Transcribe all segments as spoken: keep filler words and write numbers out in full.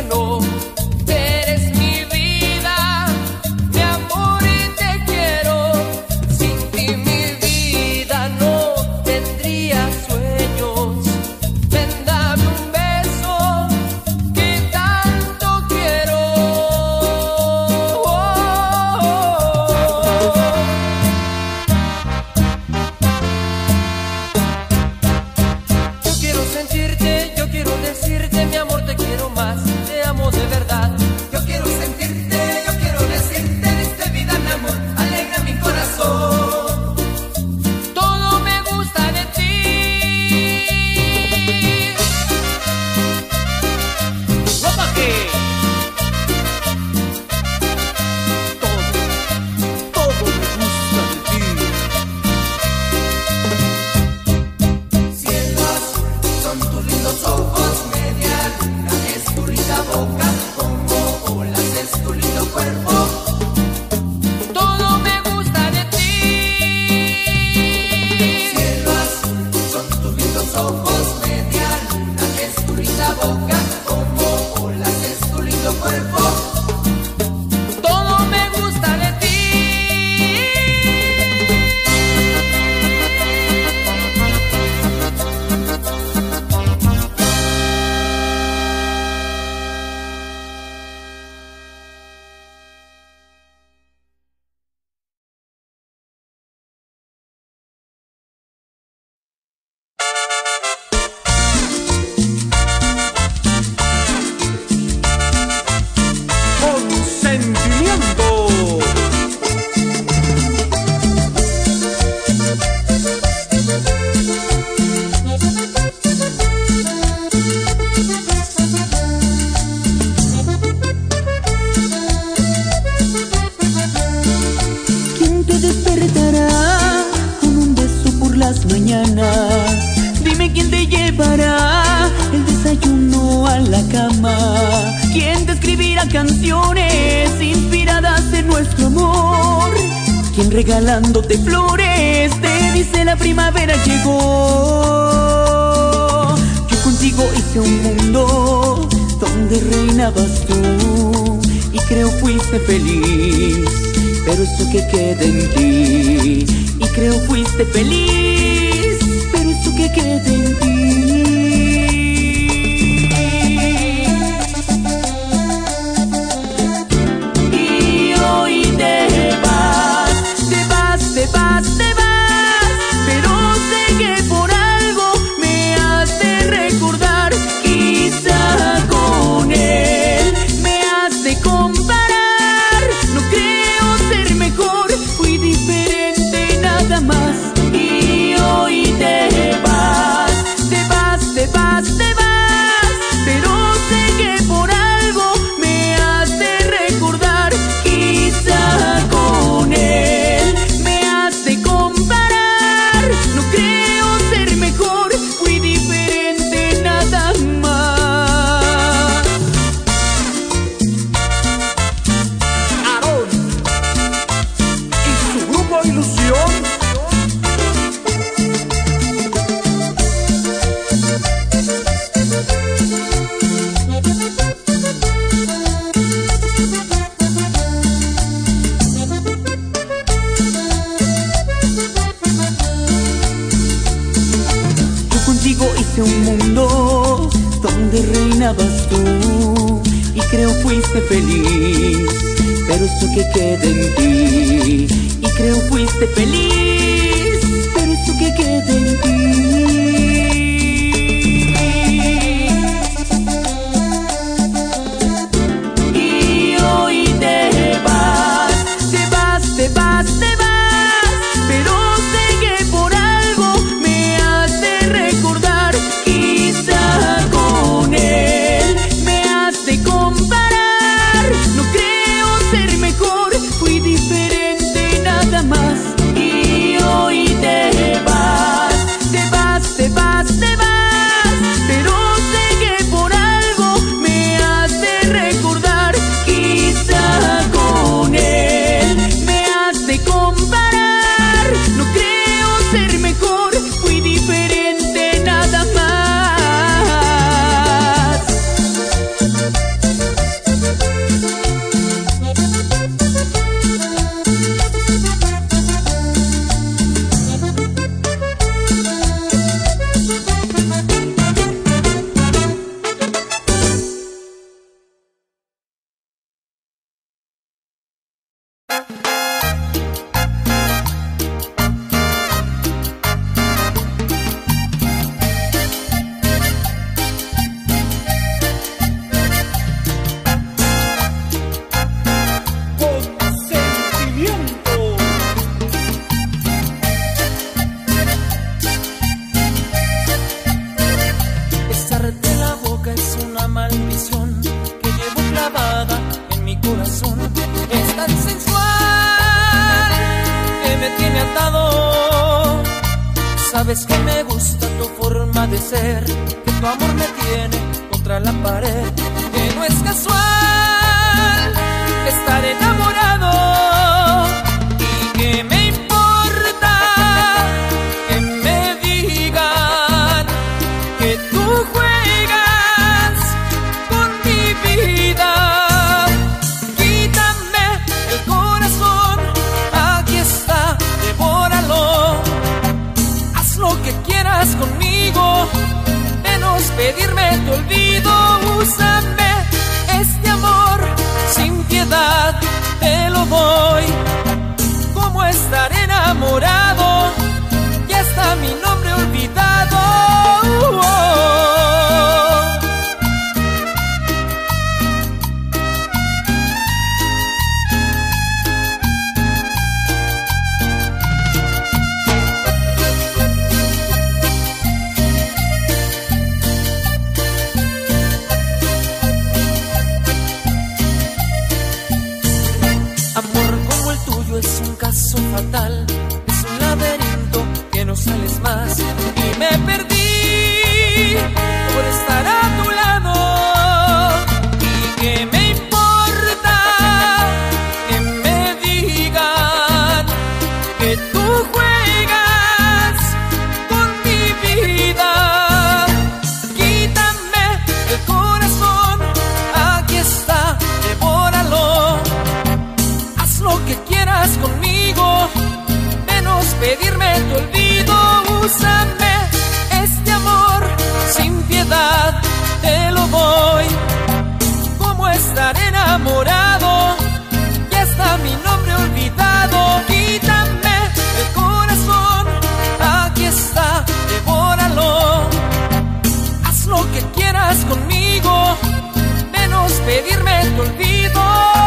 no. Eres mi vida, mi amor y te quiero. Sin ti mi vida no tendría sueños. Ven, dame un beso que tanto quiero. Yo quiero sentirte, yo quiero decirte, mi amor, te quiero más, te amo de verdad. Yo quiero sentirte, yo quiero decirte, diste vida, mi amor, alegra mi corazón. Todo me gusta de ti. No bajé. Todo, todo me gusta de ti. Cielo azul, son tus lindos ojos, media luna es tu linda boca, como olas es tu lindo cuerpo. Todo me gusta de ti. Cielo azul, son tus lindos ojos, media luna es tu linda boca, como olas es tu lindo cuerpo. Todo me gusta de ti. Consentimiento. ¿Quién te despertará con un beso por las mañanas? Dime quién te llevará el desayuno a la cama. ¿Quién te escribirá canciones inspiradas en nuestro amor? ¿Quién regalándote flores te dice la primavera llegó? Yo contigo hice un mundo donde reinabas tú y creo fuiste feliz, pero eso que queda en ti. Y creo fuiste feliz, pero eso que queda en ti. Y hoy te vas, te vas, te vas, te vas, pero sé que por algo me hace recordar. Quizá con él me hace comparar. No creo ser mejor, fui diferente nada más. Y hoy te vas, te vas, te vas, te vas, pero sé que por algo me hace recordar. Quizá con él me hace comparar. No creo ser mejor, fui diferente nada más. Aarón y su grupo Ilusión. Yo contigo hice un mundo donde reinabas tú y creo fuiste feliz, pero eso que queda en ti. Y creo fuiste feliz, pero eso que queda en ti. Y hoy te vas, te vas, te vas, te vas, pero sé que por algo me hace recordar. Quizá con él me hace comparar. No creo ser mejor, fui diferente nada más. Y hoy te vas, Sabes que me gusta tu forma de ser, que tu amor me tiene contra la pared, que no es casual estar enamorado y que me importa que me digan que tú juegas con mi vida. Quítame el corazón, aquí está, devóralo. Haz lo que quieras conmigo, menos pedirme tu olvido. Úsame, este amor sin piedad te lo doy. ¿Cómo estar enamorado? Ya está mi nombre olvidado. Amor como el tuyo es un caso fatal, es un laberinto que no sales más. Y me perdí por estar a tu lado. Y que me importa que me digan que tú juegas con mi vida. Quítame el corazón, aquí está, devóralo. Haz lo que quieras conmigo, menos pedirme tu olvido. Úsame, este amor sin piedad te lo doy. ¿Cómo estar enamorado? Ya está mi nombre olvidado. Quítame el corazón, aquí está, devóralo. Haz lo que quieras conmigo, menos pedirme tu olvido.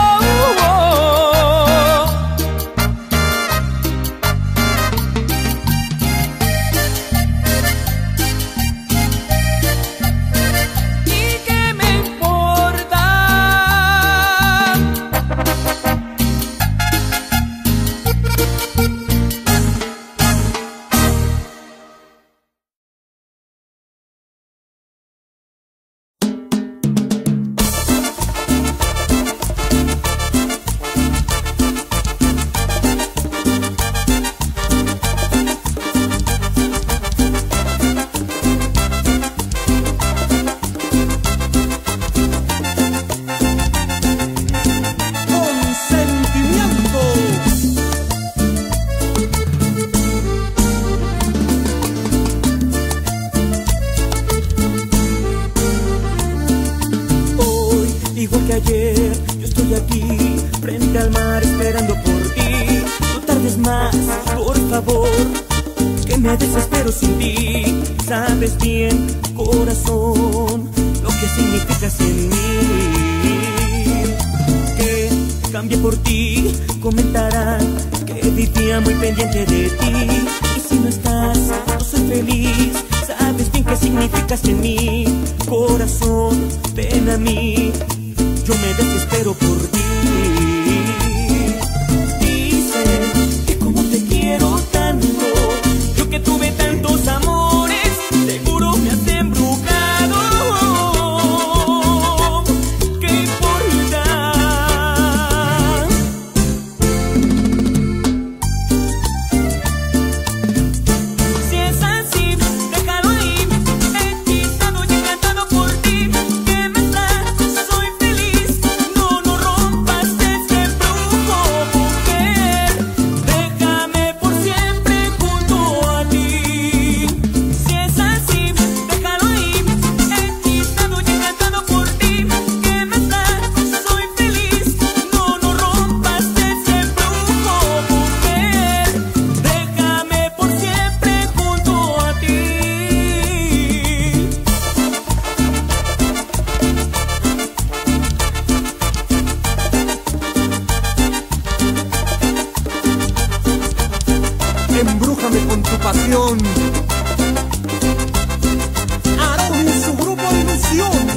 Igual que ayer, yo estoy aquí, frente al mar, esperando por ti. No tardes más, por favor, que me desespero sin ti. Sabes bien, corazón, lo que significas en mí. Que cambie por ti, comentarán que vivía muy pendiente de ti. Y si no estás, no soy feliz. Sabes bien qué significas en mí. Corazón, ven a mí, yo me desespero por ti. Dicen que como te quiero tanto, yo que tuve tantos amores, seguro me has embrujado. ¿Qué importa? Si es así, déjalo ahí, hechizado y encantado por ti. Que me da, soy feliz. No, no rompas este brujo, mujer. Déjame por siempre junto a ti. Si es así, déjalo ahí, hechizado y encantado por ti. Que me da, soy feliz. No, no rompas este brujo, mujer. Déjame por siempre junto a ti. Embrújame con tu pasión. Aarón y su grupo Ilusión.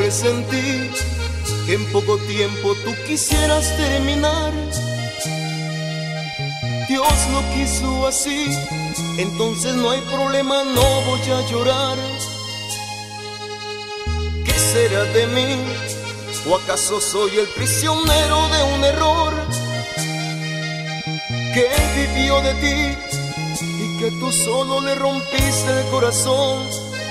presentí que en poco tiempo tú quisieras terminar. Dios lo quiso así, entonces no hay problema, no voy a llorar. ¿Qué será de mí? ¿O acaso soy el prisionero de un error que vivió de ti y que tú solo le rompiste el corazón?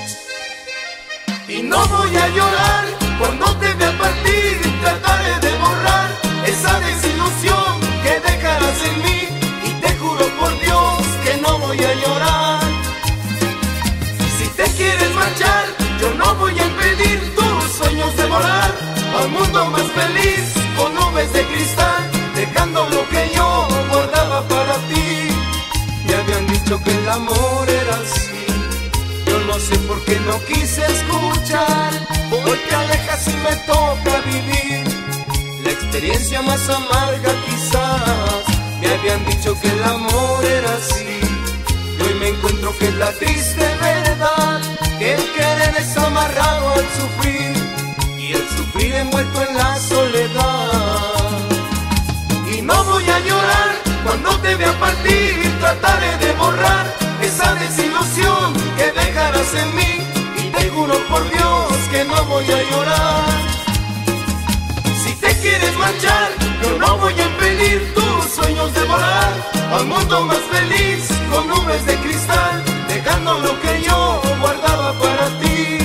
Y no voy a llorar cuando te vea partir, trataré de borrar esa desilusión que dejarás en mí, y te juro por Dios que no voy a llorar. Si te quieres marchar, yo no voy a impedir tus sueños de volar a un mundo más feliz, con nubes de cristal, dejando lo que yo guardaba para ti. Me habían dicho que el amor era así, yo no sé por qué no quise escuchar. Hoy te alejas y me toca vivir la experiencia más amarga quizás. Me habían dicho que el amor era así, y hoy me encuentro que es la triste verdad, que el querer es amarrado al sufrir, y el sufrir envuelto en la soledad. Y no voy a llorar cuando te vea partir, trataré de borrar esa desilusión que dejarás en mí, y te juro por Dios que no voy a llorar. Si te quieres marchar, yo no voy a impedir tus sueños de volar a un mundo más feliz, con nubes de cristal, dejando lo que yo guardaba para ti.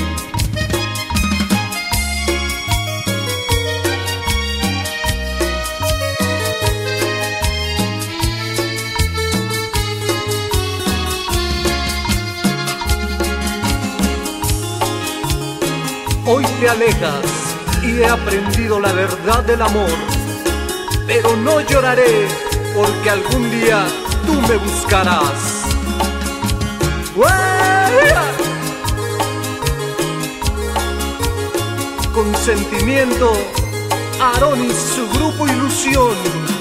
Hoy te alejas y he aprendido la verdad del amor, pero no lloraré porque algún día tú me buscarás. ¡Uea! Con sentimiento, Aarón y su grupo Ilusión.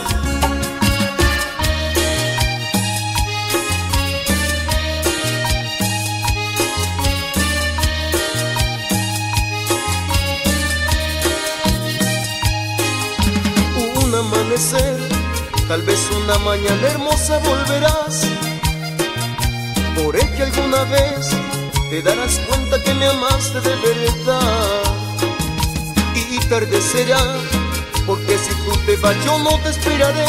Tal vez una mañana hermosa volverás, por el que alguna vez te darás cuenta que me amaste de verdad. Y tarde será, porque si tú te vas yo no te esperaré.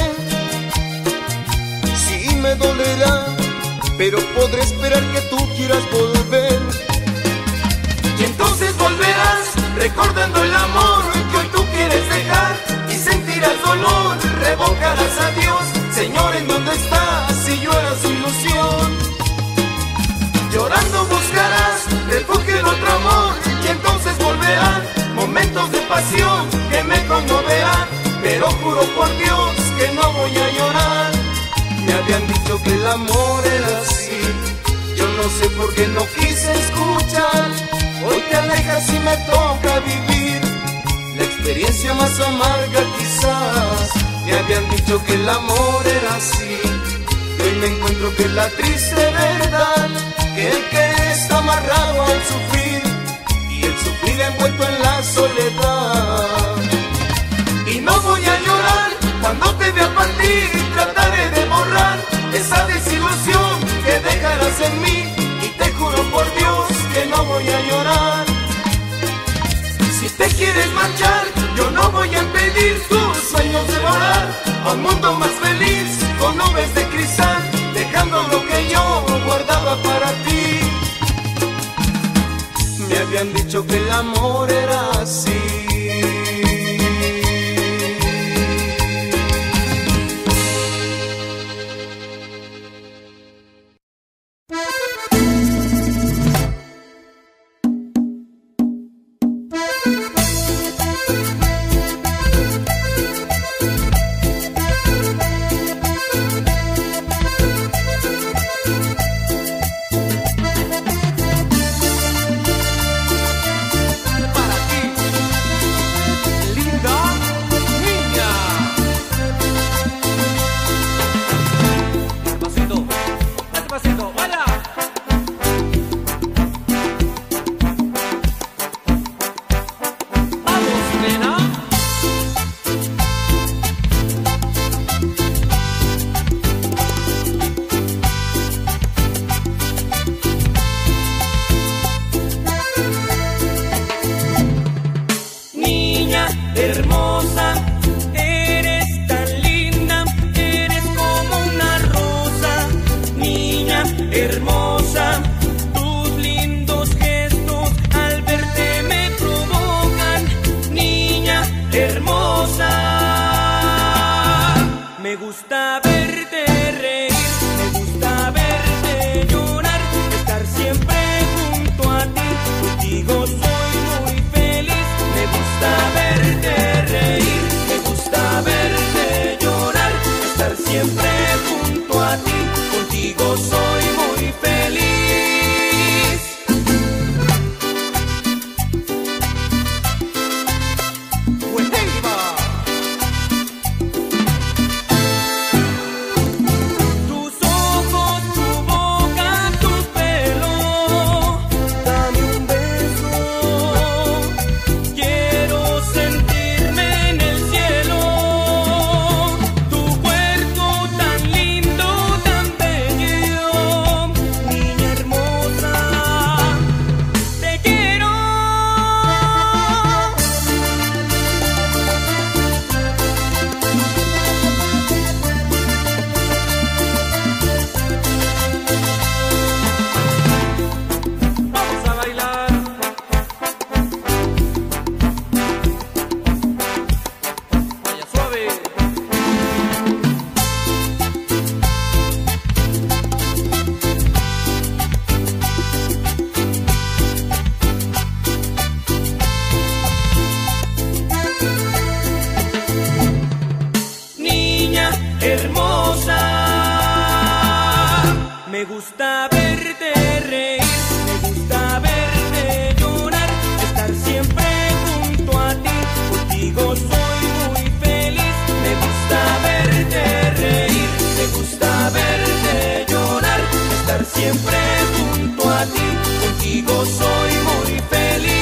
Sí me dolerá, pero podré esperar que tú quieras volver. Y entonces volverás, recordando el amor que hoy tú quieres dejar, y sentirás dolor, revocarás a Dios. Señor, ¿en dónde estás? Si yo era su ilusión. Llorando buscarás refugio en otro amor, y entonces volverán momentos de pasión que me conmoverán, pero juro por Dios que no voy a llorar. Me habían dicho que el amor era así, yo no sé por qué no quise escuchar. Hoy te alejas y me toca vivir la experiencia más amarga quizás. Me habían dicho que el amor era así, y hoy me encuentro que es la triste verdad, que el querer está amarrado al sufrir, y el sufrir envuelto en la soledad. Y no voy a llorar cuando te vea partir, trataré de borrar esa desilusión que dejarás en mí, y te juro por Dios que no voy a llorar. Si te quieres marchar, yo no voy a impedir tus sueños de volar a un mundo más feliz, con nubes de cristal, dejando lo que yo guardaba para ti. Me habían dicho que el amor era así. Para Me gusta verte reír, me gusta verte llorar, estar siempre junto a ti, contigo soy muy feliz. Me gusta verte reír, me gusta verte llorar, estar siempre junto a ti, contigo soy muy feliz.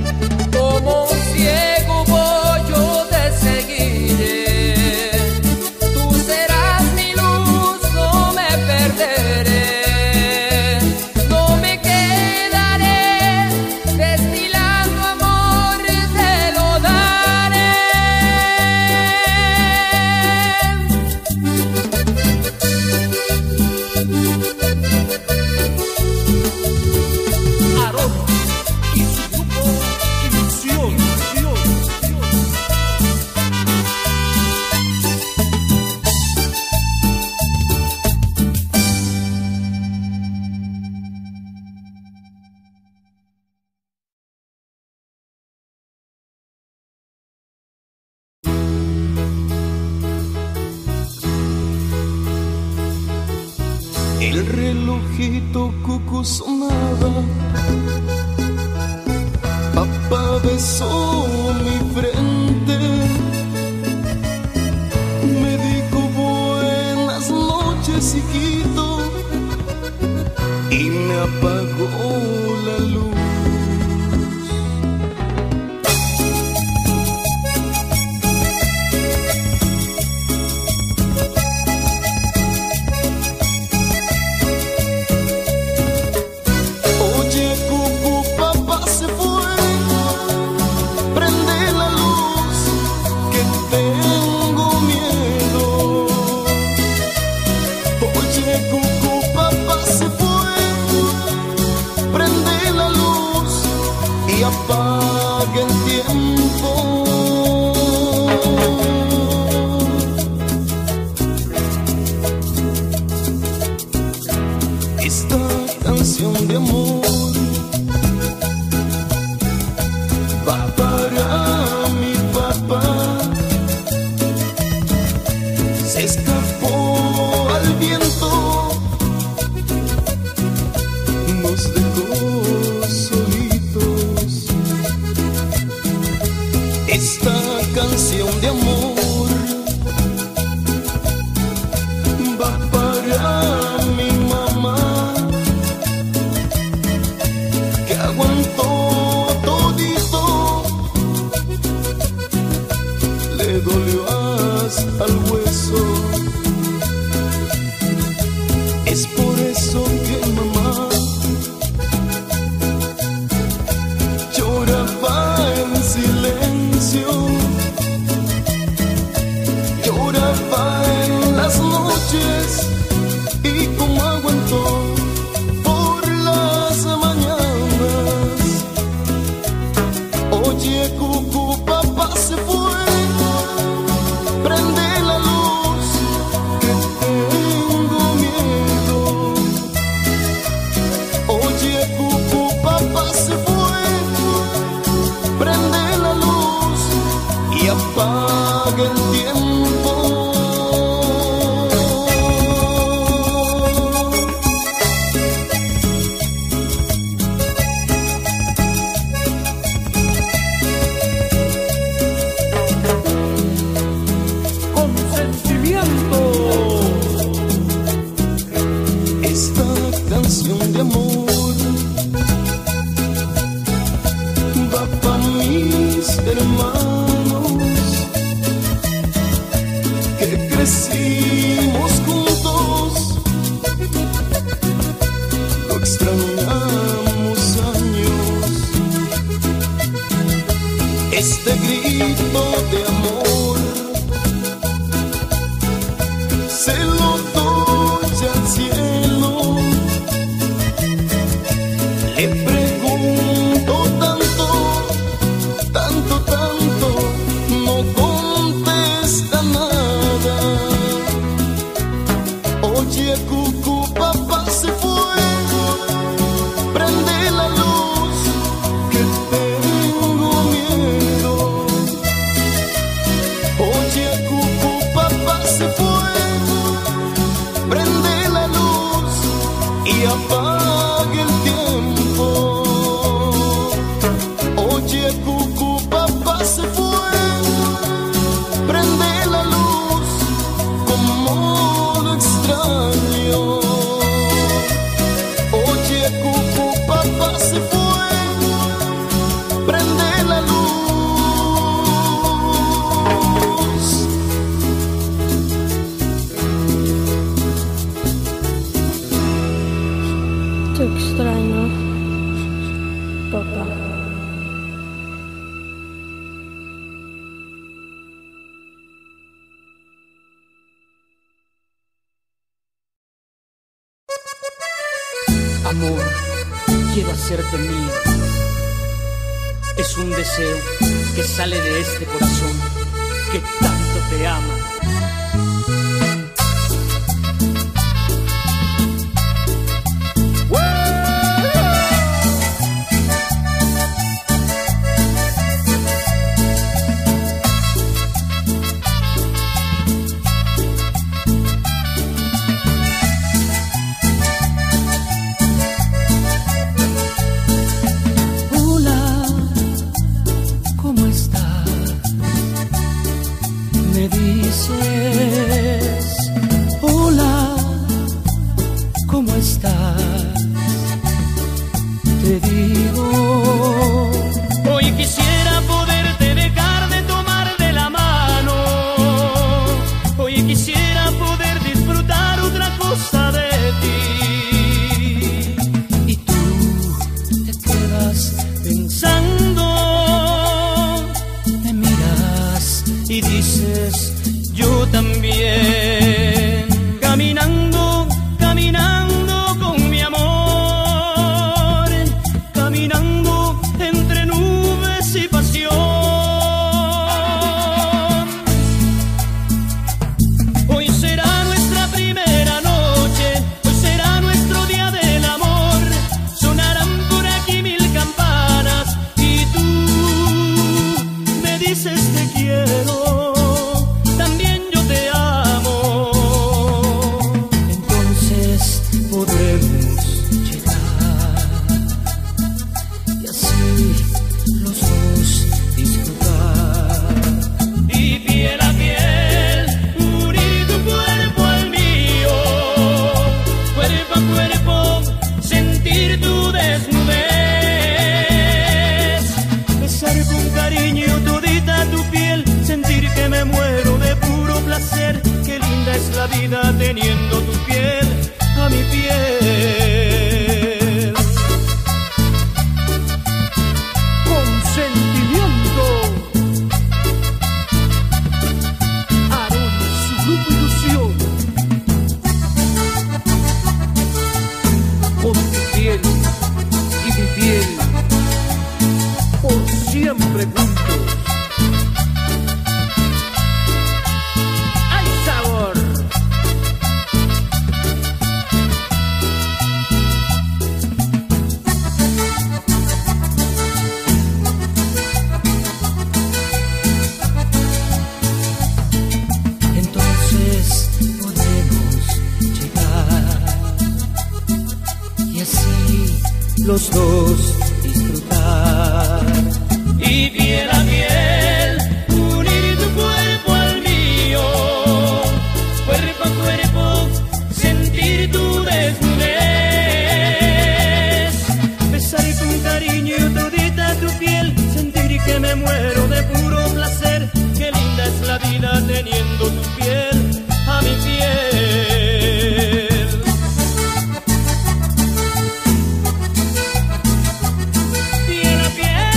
Como un ciego voy yo te seguiré. El relojito cucu sonaba, papá besó mi frente, me dijo buenas noches, hijito, y me apagó la luz. Apaga el tiempo. Esta canción de amor va para mi papá. Se escapó al viento, nos dejó solitos. Esta canción de amor va para mi mamá, que aguantó todito, le dolió hasta el hueso. Es por eso que mamá lloraba en silencio, lloraba en las noches, y como aguantó por las mañanas. Oye, cucu, papá se fue, prende la luz, que tengo miedo. Oye, cucu, papá se fue, prende la luz y apaga el tiempo. Con sentimiento. Esta canción de amor va pa' mis hermanos, que crecimos juntos, lo extrañamos años. Este grito de amor se lo doy al cielo. Le pregunto tanto, tanto, tanto, no contesta nada. Oye, cucu, papá se fue, prende la luz, que tengo miedo. Oye, cucu, papá se fue, prende la luz y apaga el tiempo. Oye, cucu, papá se fue, prende la luz, como lo extraño. Oye, cucu, papá se fue, prende la luz. Te extraño, papá. Amor, quiero hacerte mía. Es un deseo que sale de este corazón que tanto te ama. me dices, hola, ¿cómo estás? Te digo, hoy quisiera poderte dejar de tomar de la mano. Hoy quisiera poder disfrutar otra cosa de ti. Y tú te quedas pensando, me miras y dices, yo también. Caminando, caminando con mi amor, caminando entre nubes y pasión. Hoy será nuestra primera noche, hoy será nuestro día del amor. Sonarán por aquí mil campanas y tú me dices te quiero, también yo te amo. Entonces podremos llegar y así los dos disfrutar. Y piel a piel, unir tu cuerpo al mío, cuerpo a cuerpo, sentir tu desnudez, besar con cariño todita tu piel, sentir que me muero de puro placer. Qué linda es la vida teniendo tu piel a mi piel. Consentimiento. Aaron, su grupo Ilusión. Con tu piel y mi piel, por siempre juntos. ¡Hay sabor! Entonces podremos llegar y así los dos disfrutar. Y piel a piel, unir tu cuerpo al mío, cuerpo a cuerpo, sentir tu desnudez, besar con cariño todita tu piel, sentir que me muero de puro placer. Qué linda es la vida teniendo tu piel a mi piel. Piel a piel.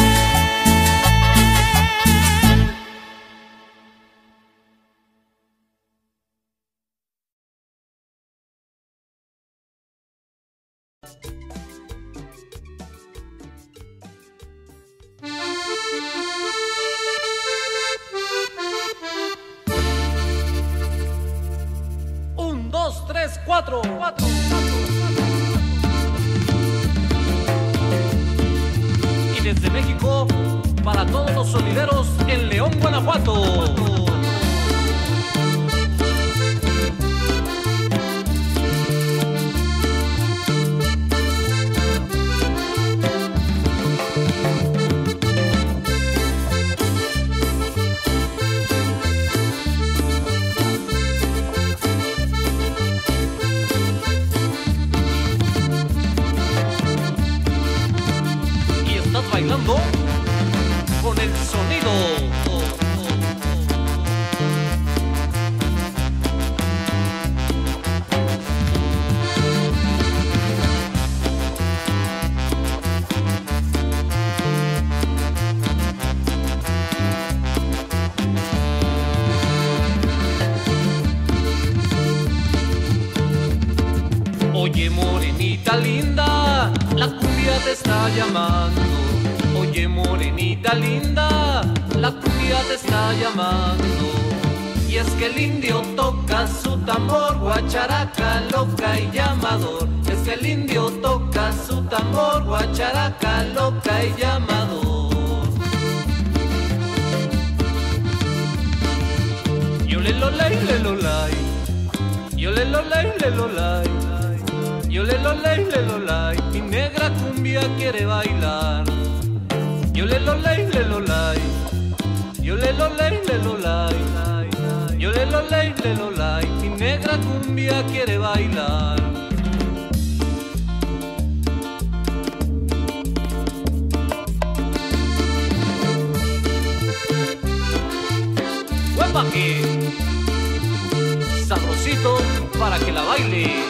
Un, dos, tres, cuatro. Cuatro. Y desde México, para todos los sonideros en León, Guanajuato. Y estás bailando con el sonido. Oye, morenita linda, la cumbia te está llamando. Oye, morenita linda, la cumbia te está llamando. Y es que el indio toca su tambor, guacharaca loca y llamador. Es que el indio toca su tambor, guacharaca loca y llamador. Yo le lo lay, le lo lay. Yo le lo lay, le lo lay. Yo le lo lay, le lo lay. Mi negra cumbia quiere bailar. Yo le lo lay, le lo lay. Yo le lo lay, le lo lay. ley, lelo lay, mi negra cumbia quiere bailar. ¡Huepa aquí! Sabrosito para que la bailes.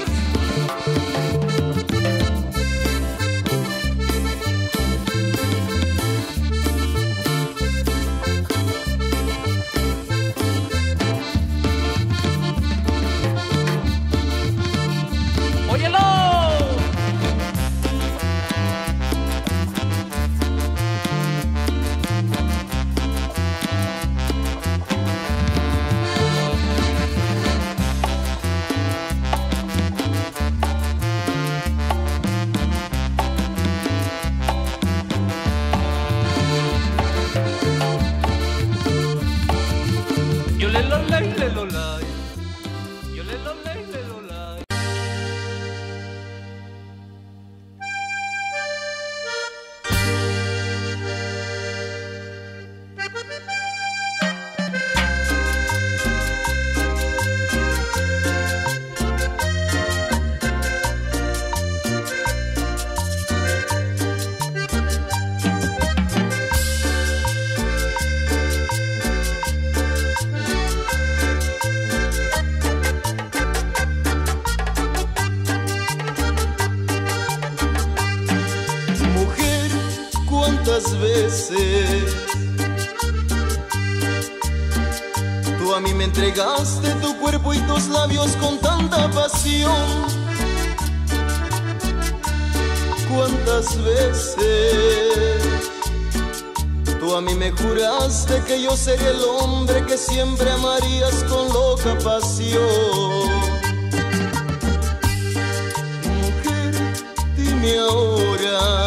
Muchas veces tú a mí me entregaste tu cuerpo y tus labios con tanta pasión. Cuántas veces tú a mí me juraste que yo sería el hombre que siempre amarías con loca pasión. Mujer, dime ahora,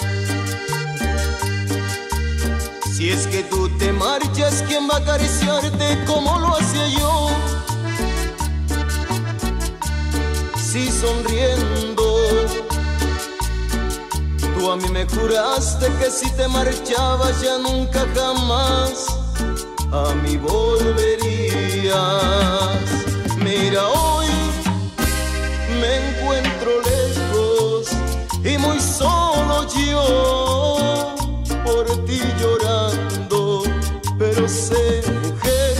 si es que tú te marchas, ¿quién va a acariciarte como lo hacía yo? Si sonriendo tú a mí me juraste que si te marchabas ya nunca jamás a mí volverías. Mira, hoy me encuentro lejos y muy solo yo, por ti llorando, pero sé, mujer,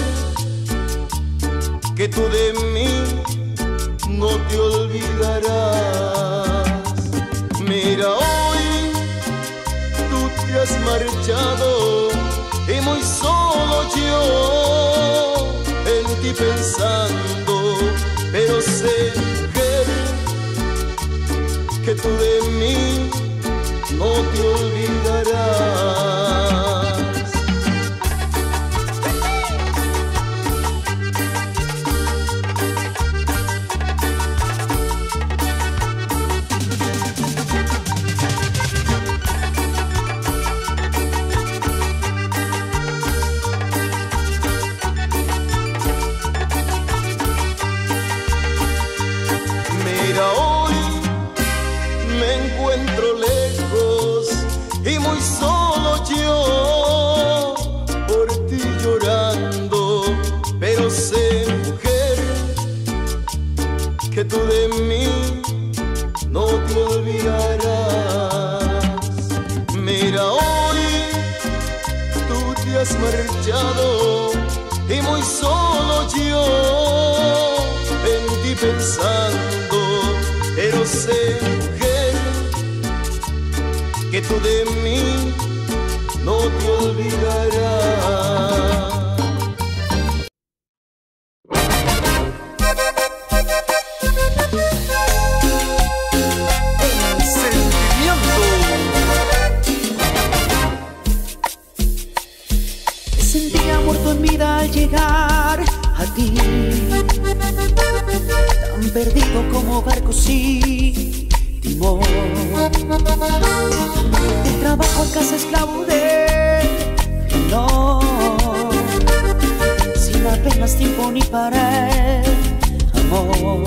que tú de mí no te olvidarás. Mira, hoy tú te has marchado y muy solo yo en ti pensando, pero sé, mujer, que tú de mí no te olvidarás. Mira, hoy me encuentro lejos y muy solo yo, por ti llorando, pero sé, mujer, que tú de mí no te olvidarás. Mira, hoy tú te has marchado y muy solo yo en ti pensando, pero sé, mujer, que tú de mí no te olvidarás. El sentimiento. Me sentía muerto en vida al llegar a ti, tan perdido como barco sin timón. De trabajo a casa esclavo de no, sin apenas tiempo ni para el amor.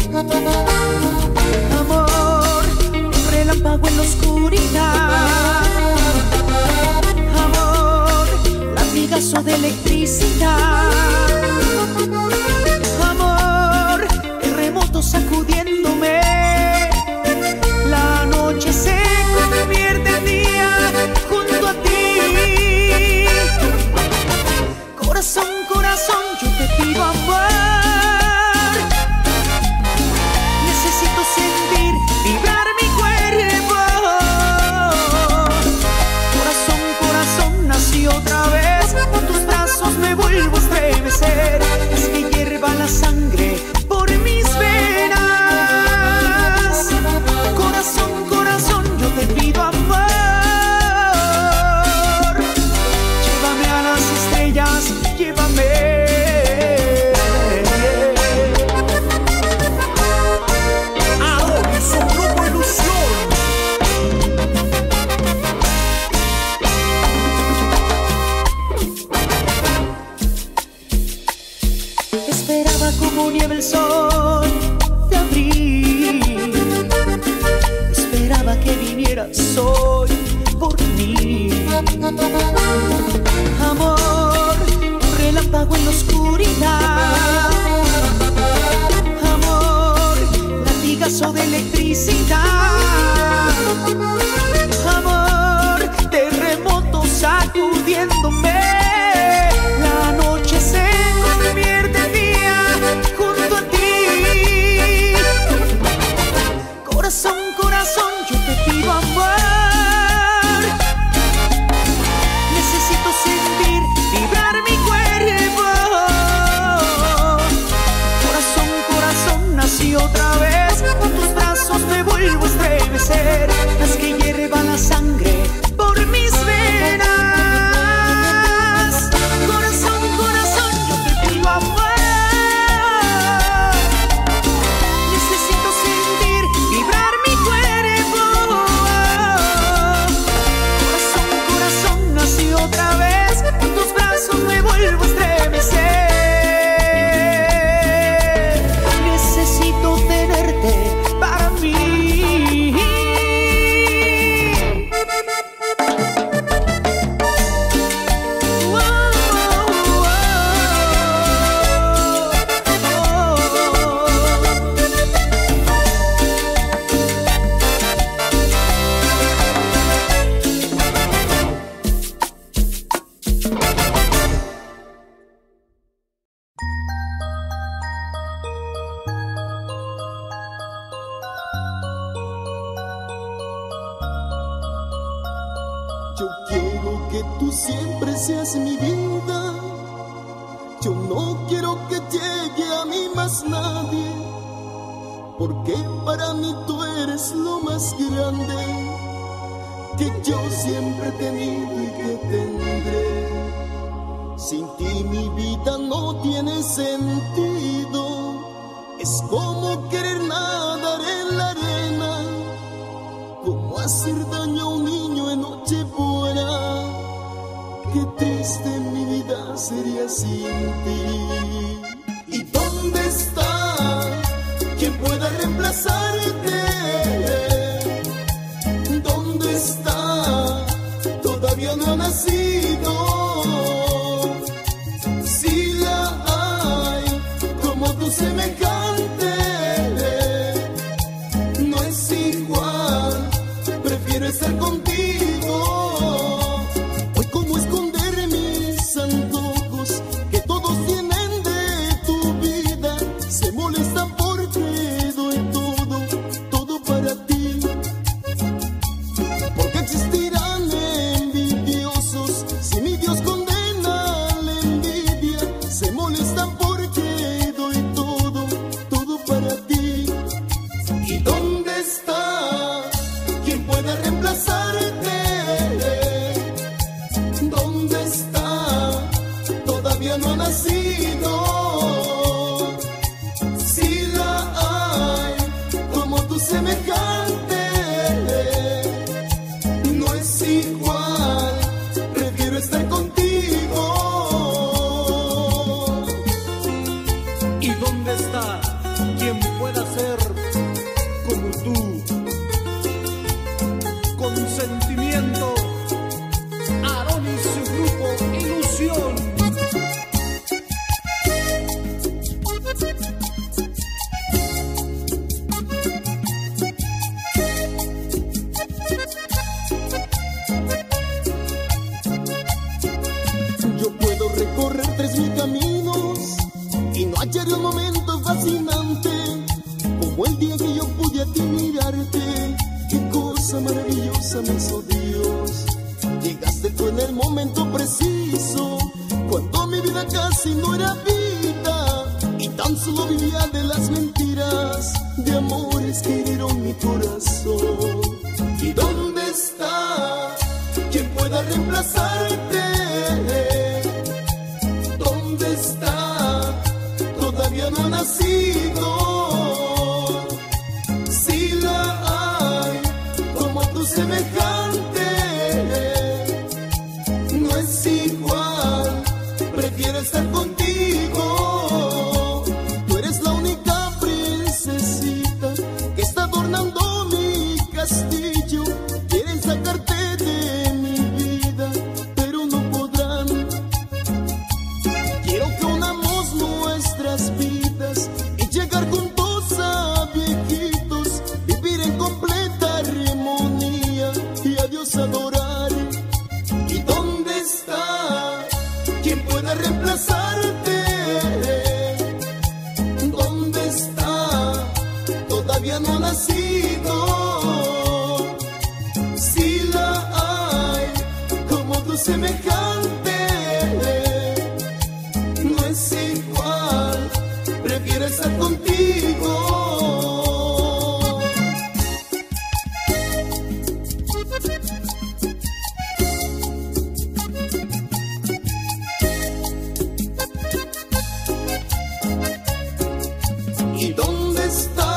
Amor, un relámpago en la oscuridad. Amor, latigazo de electricidad. Esperaba como nieve el sol de abril. Esperaba que vinieras hoy por mí. Amor, un relámpago en la oscuridad. Amor, latigazo de electricidad. Amor, terremoto sacudiéndome. La noche se convierte en día junto a ti. Corazón, corazón, yo te pido amor. Necesito sentir vibrar mi cuerpo. Corazón, corazón, nací otra vez. Con tus brazos me vuelvo a estremecer. Las que hiervan la sangre por mis venas. Corazón, corazón, yo te pido amor. Necesito sentir vibrar mi cuerpo. Corazón, corazón, nací otra vez. Con tus brazos me vuelvo a estremecer. Necesito tenerte para mí. Yo quiero que tú siempre seas mi vida. Yo no quiero que llegue a mí más nadie, porque para mí tú eres lo más grande que yo siempre he tenido y que tendré. Sin ti mi vida no tiene sentido. Es como querer nadar en la arena, como hacer daño a un niño en Nochebuena. Qué triste mi vida sería sin ti. ¿Y dónde está quien pueda reemplazarte? ¿Dónde está? Todavía no ha nacido. Si la hay como tu semejante, no es igual. Prefiero estar contigo. Hoy cómo esconder mis antojos que todos tienen de tu vida. Se molestan porque doy todo, todo para ti. Porque existirán envidiosos si mi Dios condena la envidia. Se molestan porque doy todo, todo para ti. ¿Y dónde está quien pueda reemplazarte? ¿Dónde está? Todavía no ha nacido. Si la hay como tu semejante, no es igual. Prefiero estar contigo. ¿Y dónde está quien pueda ser como tú? Con sentimiento, Aarón y su grupo Ilusión. Yo puedo recorrer tres mil caminos y no hallaré un momento fascinante como el día que yo pude a ti mirarte. Qué cosa maravillosa me hizo Dios. Llegaste tú en el momento preciso, cuando mi vida casi no era vida y tan solo vivía de las mentiras de amores que hirieron mi corazón. ¿Y dónde está quien pueda reemplazarte? ¿Dónde está? Todavía no ha nacido. Si la hay como tu semejante, no es igual. Prefiero estar contigo. todavía no ha nacido. Si la hay como tu semejante, no es igual, prefiero estar contigo. ¿Y dónde está?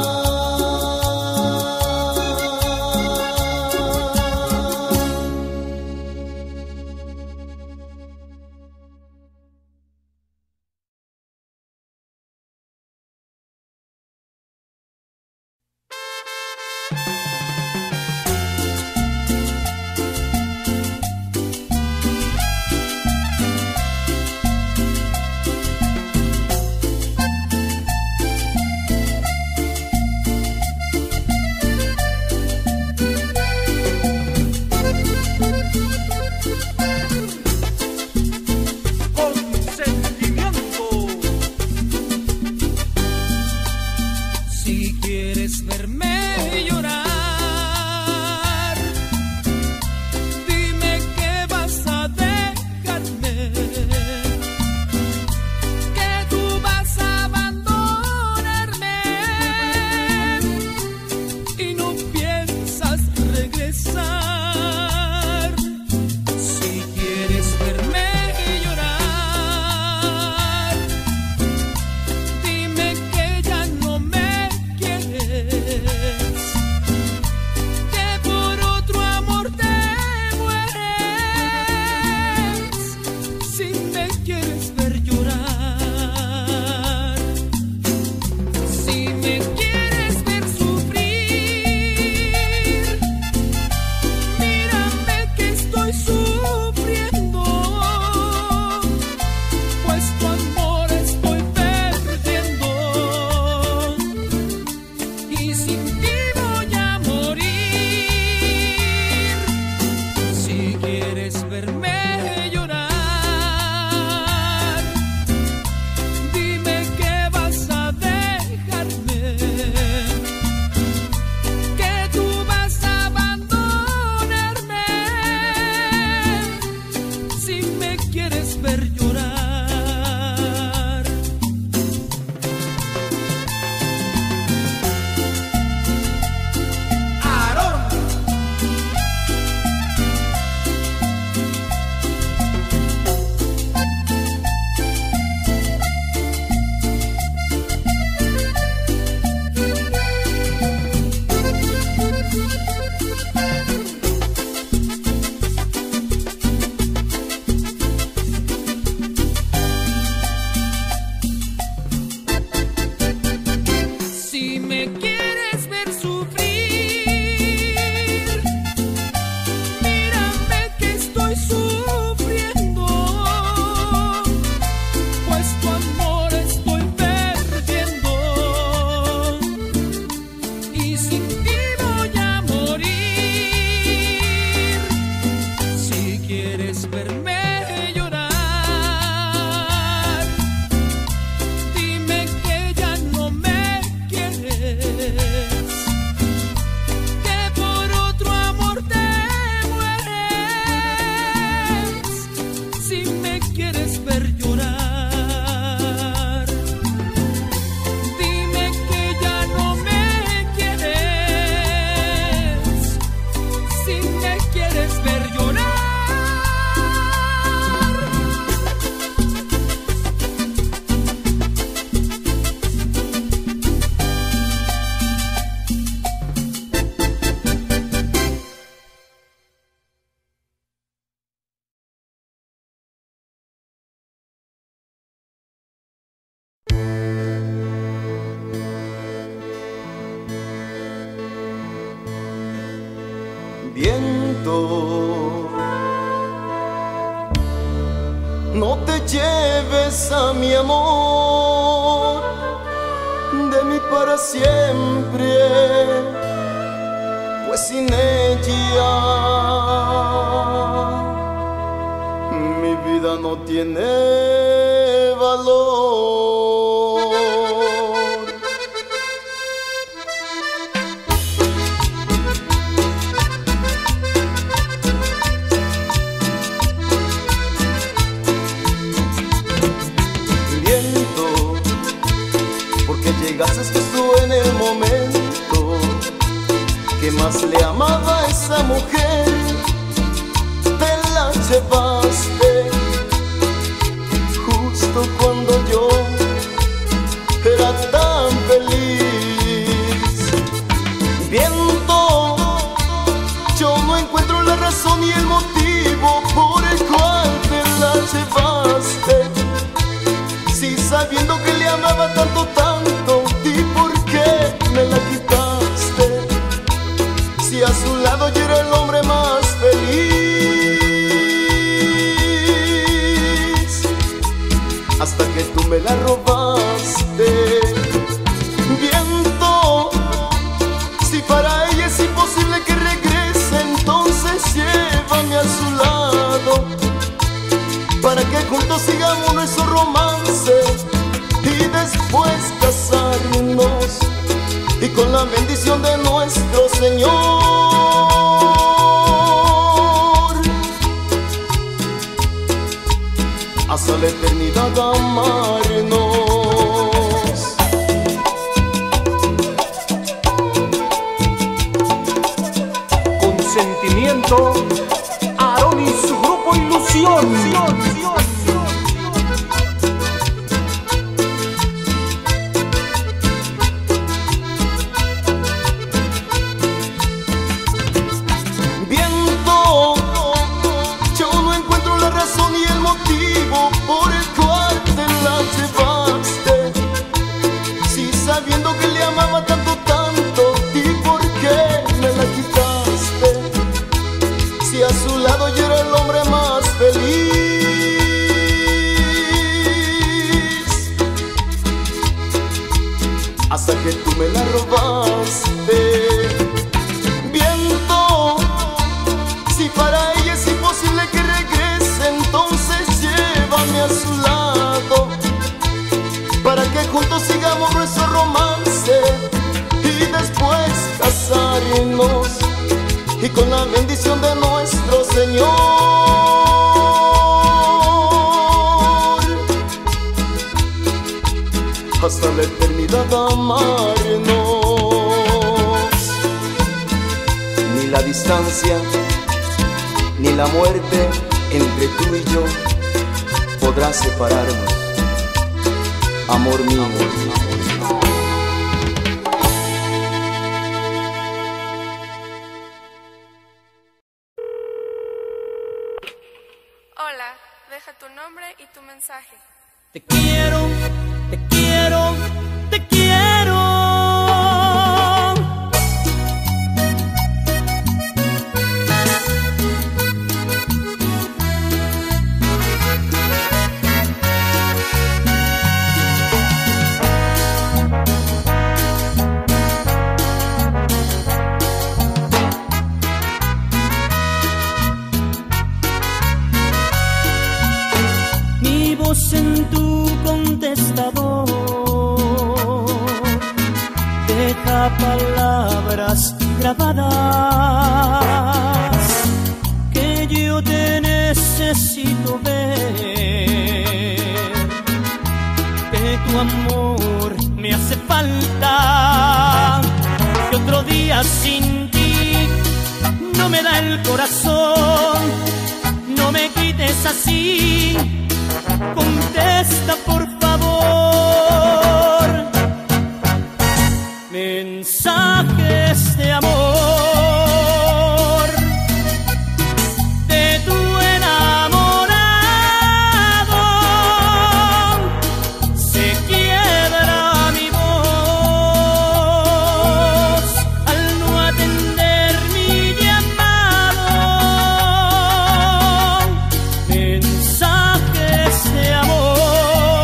Viento, no te lleves a mi amor de mí para siempre, pues sin ella mi vida no tiene valor. que llegaste tú en el momento que más le amaba a esa mujer. Te la llevaste justo cuando yo era tan feliz. Viento, yo no encuentro la razón y el motivo por el cual te la llevaste. Si sabiendo que le amaba tanto, tanto, ¿y por qué me la quitaste? Si a su lado yo era el hombre más feliz, hasta que tú me la robaste. Viento, si para ella es imposible que regrese, entonces llévame a su lado, para que juntos sigamos nuestro romance y después casarnos, y con la bendición de nuestro Señor hasta la eternidad amarnos. Con sentimiento, Aarón y su grupo Ilusión. Viento, yo no encuentro la razón y el motivo por el cual te la llevaste. Si sabiendo que le amaba tanto, tanto, ¿y por qué me la quitaste? Si a su lado yo era el hombre más feliz, hasta que tú me la robaste. Viento, si para ella es imposible que regrese, entonces llévame a su lado, para que juntos sigamos nuestro romance y después casarnos, y con la bendición de nuestro Señor hasta la eternidad amarnos. Ni la distancia ni la muerte entre tú y yo podrá separarnos, amor mío. Hola, deja tu nombre y tu mensaje. Te quiero, te quiero, te quiero. Mi voz en tu contestador deja palabras grabadas que yo te necesito ver, que tu amor me hace falta, que otro día sin ti no me da el corazón. No me quites así, contesta por favor. Mensajes de amor de tu enamorado. Se quiebra mi voz al no atender mi llamado. Mensajes de amor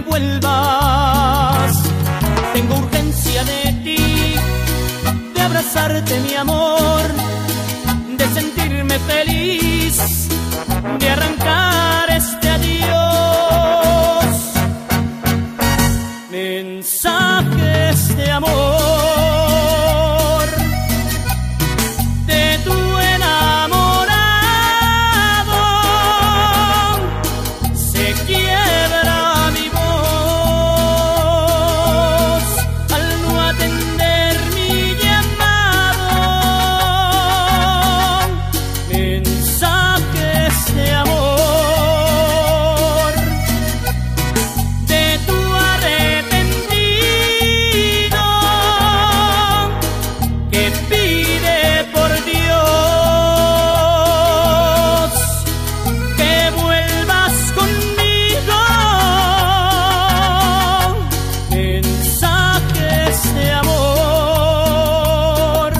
vuelvas. Tengo urgencia de ti, de abrazarte mi amor, de sentirme feliz, de arrancar este adiós. Mensajes de amor de tu enamorado, se quiebra mi voz al no atender mi llamado. Mensajes de amor de tu arrepentido que pide por Dios que vuelvas conmigo. Mensajes de amor.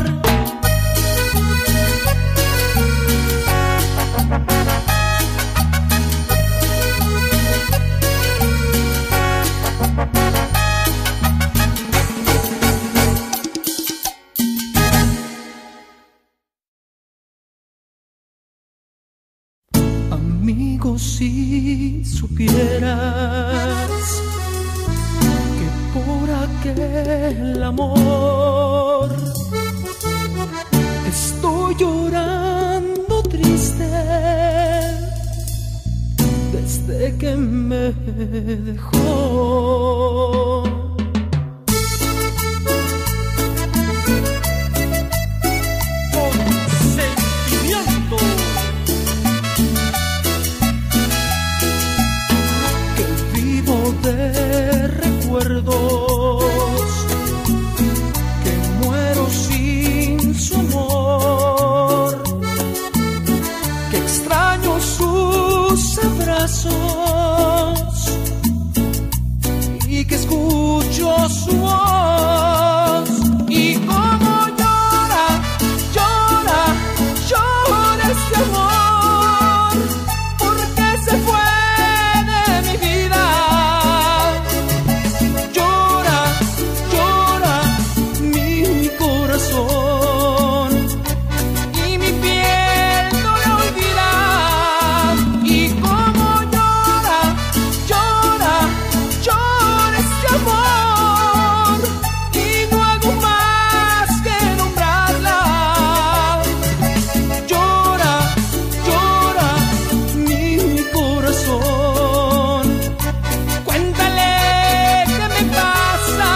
Amigo, si supieras que por aquel amor estoy llorando triste desde que me dejó. Con sentimiento que vivo de recuerdos, que muero sin su amor, que extraño sus abrazos y que escucho su voz. Y como llora, llora, llora este amor, porque se fue de mi vida. Llora, llora mi corazón y mi piel no lo olvida. Y como llora, llora, llora este amor, y no hago más que nombrarla. Llora, llora mi corazón. Cuéntale qué me pasa.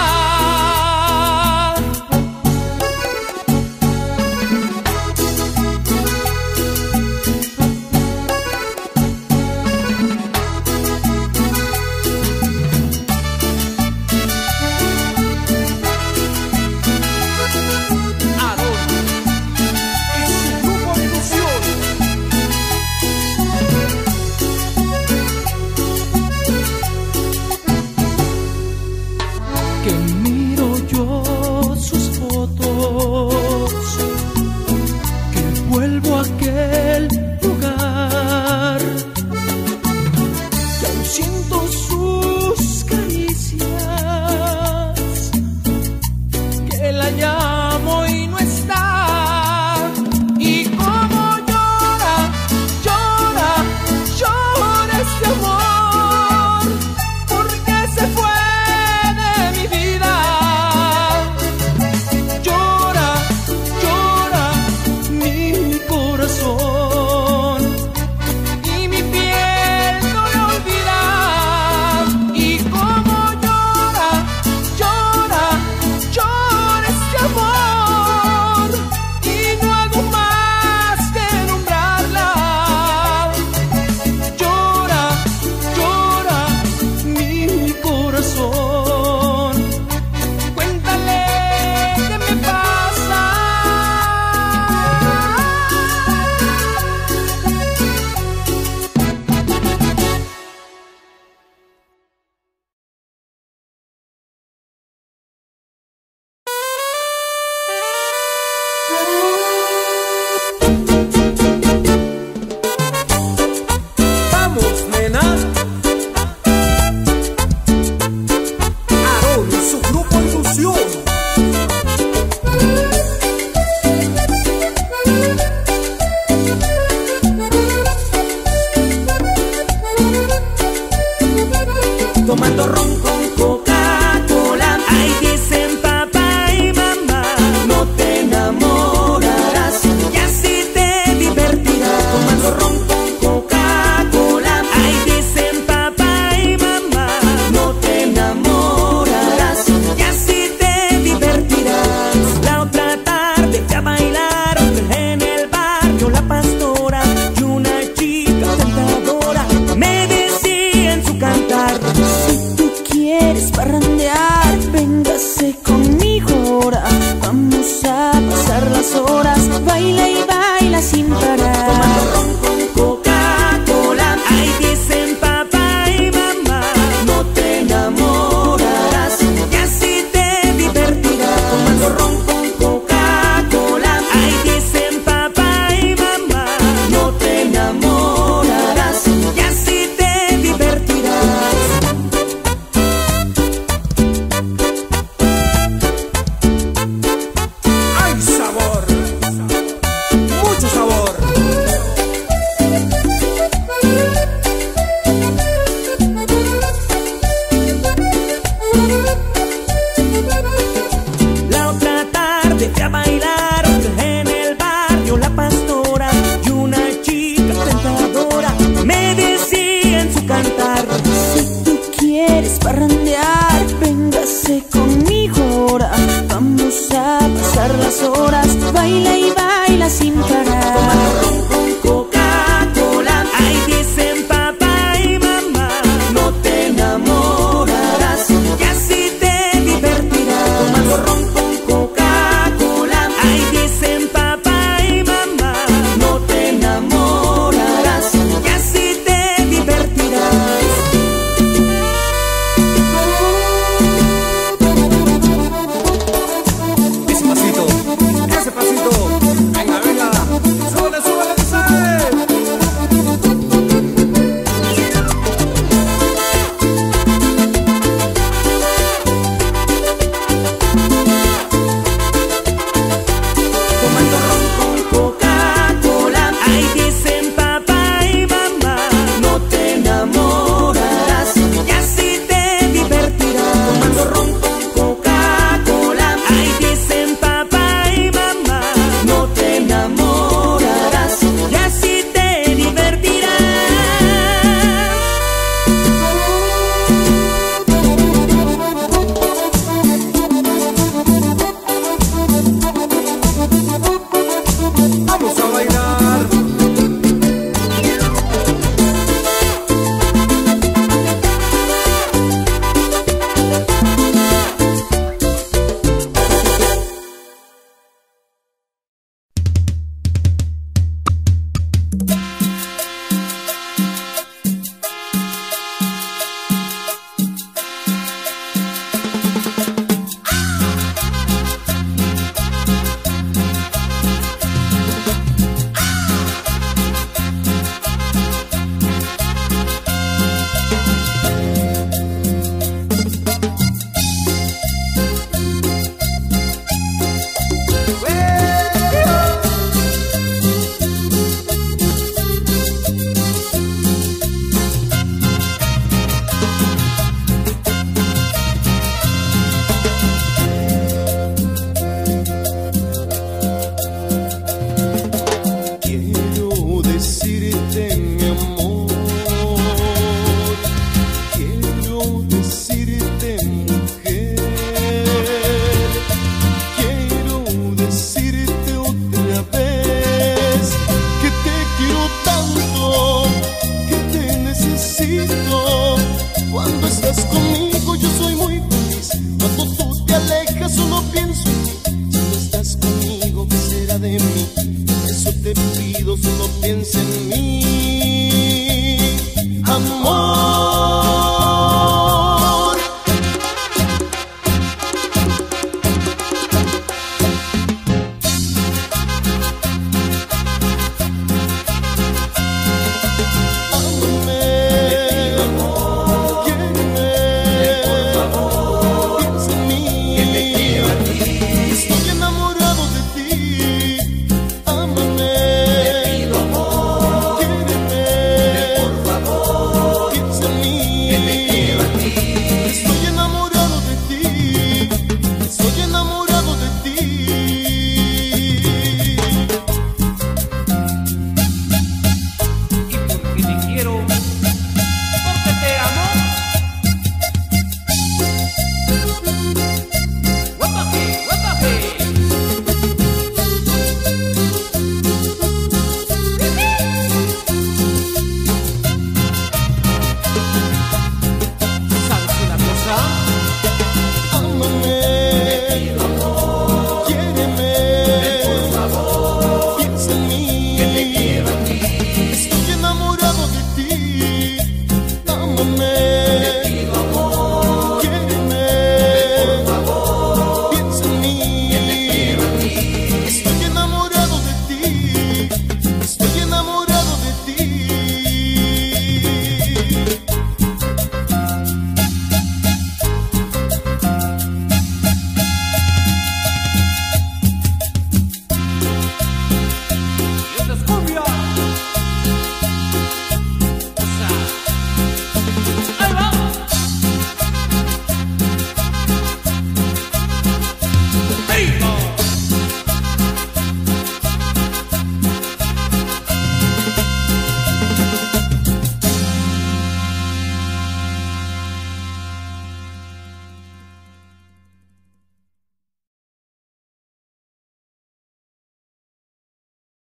Aarón y su grupo de ilusión. Que miro yo sus fotos, que vuelvo a aquel lugar, que aún siento sus caricias, que la llamo y no está. Y como llora, llora, llora este amor, porque se fue de mi vida. tomando ron con Coca-Cola. Ay, dicen papá y mamá, no te enamorarás y así te divertirás. Tomando ron con Coca-Cola. Ay, dicen papá y mamá, no te enamorarás y así te divertirás. La otra tarde fui a bailar en el barrio La Pastora y una chica tentadora me decía en su cantar: si tú quieres parrandear, véngase conmigo ahora. Vamos a pasar las horas, baila y baila sin parar. Tomando ron con Coca-Cola. Ay, dicen papá y mamá, no te enamorarás y así te divertirás. Tomando ron con Coca-Cola. Ay, dicen papá y mamá, no te enamorarás y así te divertirás. ¡Hay sabor! ¡Mucho sabor! La otra tarde fui a bailar en el barrio La Pastora y una chica tentadora me decía en su cantar: si tú quieres parrandear, véngase conmigo ahora. Vamos a pasar las horas, baila y baila sin parar. Tomando ron con Coca-Cola. Ay, dicen papá y mamá, no te enamorarás y así te divertirás. Tomando ron con Coca-Cola. Ay, dicen papá y mamá, no te enamorarás y así te divertirás.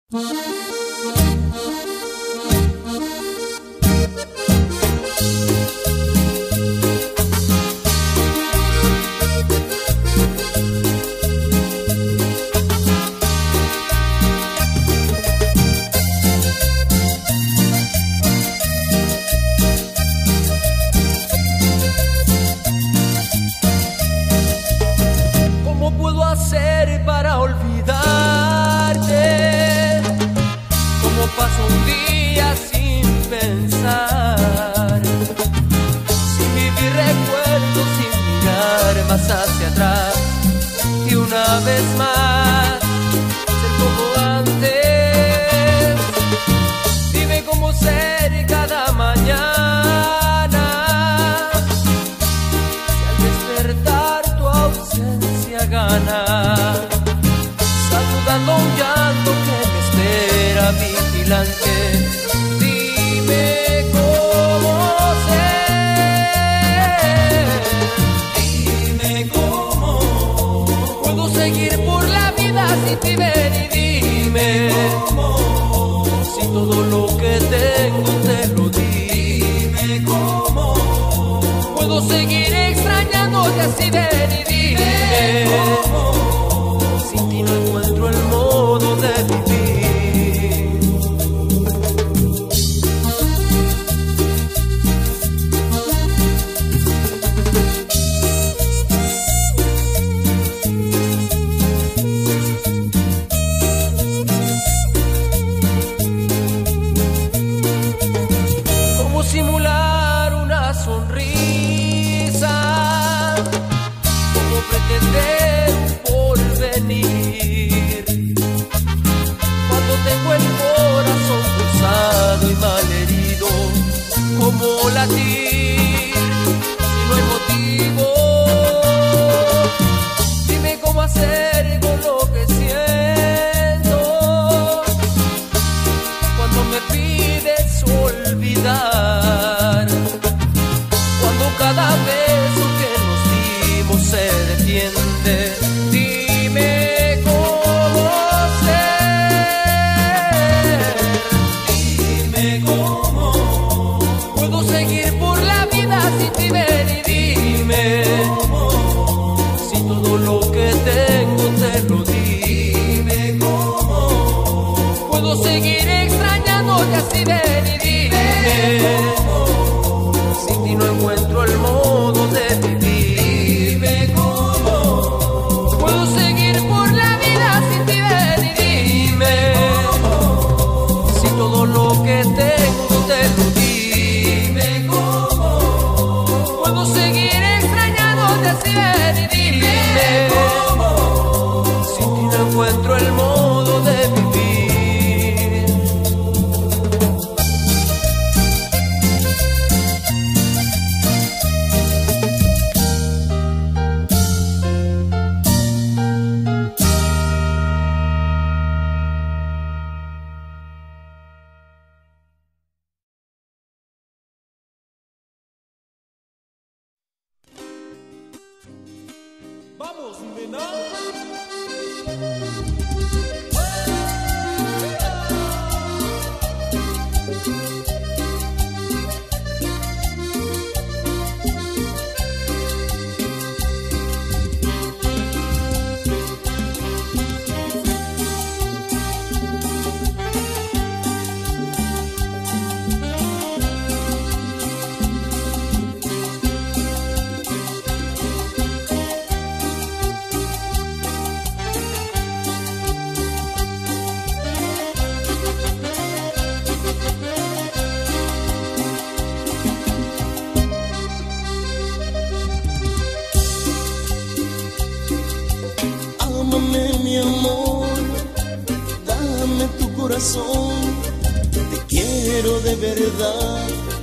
Te quiero de verdad,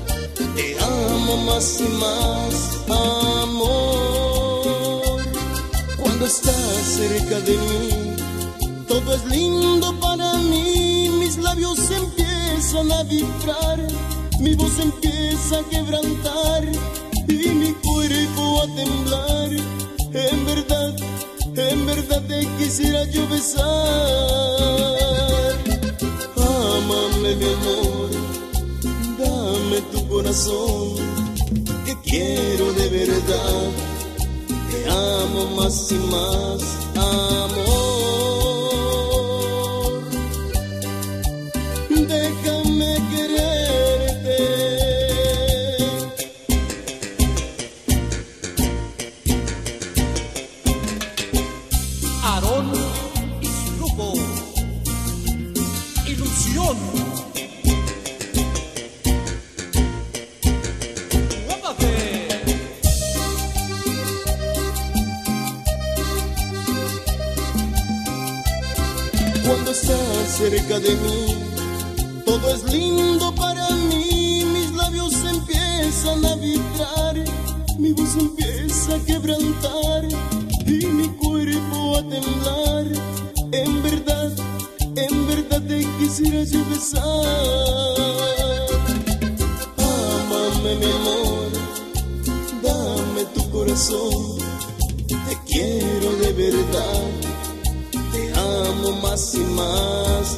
te amo más y más, amor. Cuando estás cerca de mí, todo es lindo para mí. Mis labios empiezan a vibrar, mi voz empieza a quebrantar y mi cuerpo a temblar. En verdad, en verdad te quisiera yo besar. Ámame mi amor, dame tu corazón, que quiero de verdad. Te amo más y más, amor. Déjame quererte. Aarón y su grupo Ilusión. Cuando estás cerca de mí, todo es lindo para mí. Mis labios empiezan a vibrar, mi voz empieza a quebrantar y mi cuerpo a temblar. En verdad, en verdad te quisiera yo besar. Ámame mi amor, dame tu corazón, te quiero de verdad. Te amo más y más,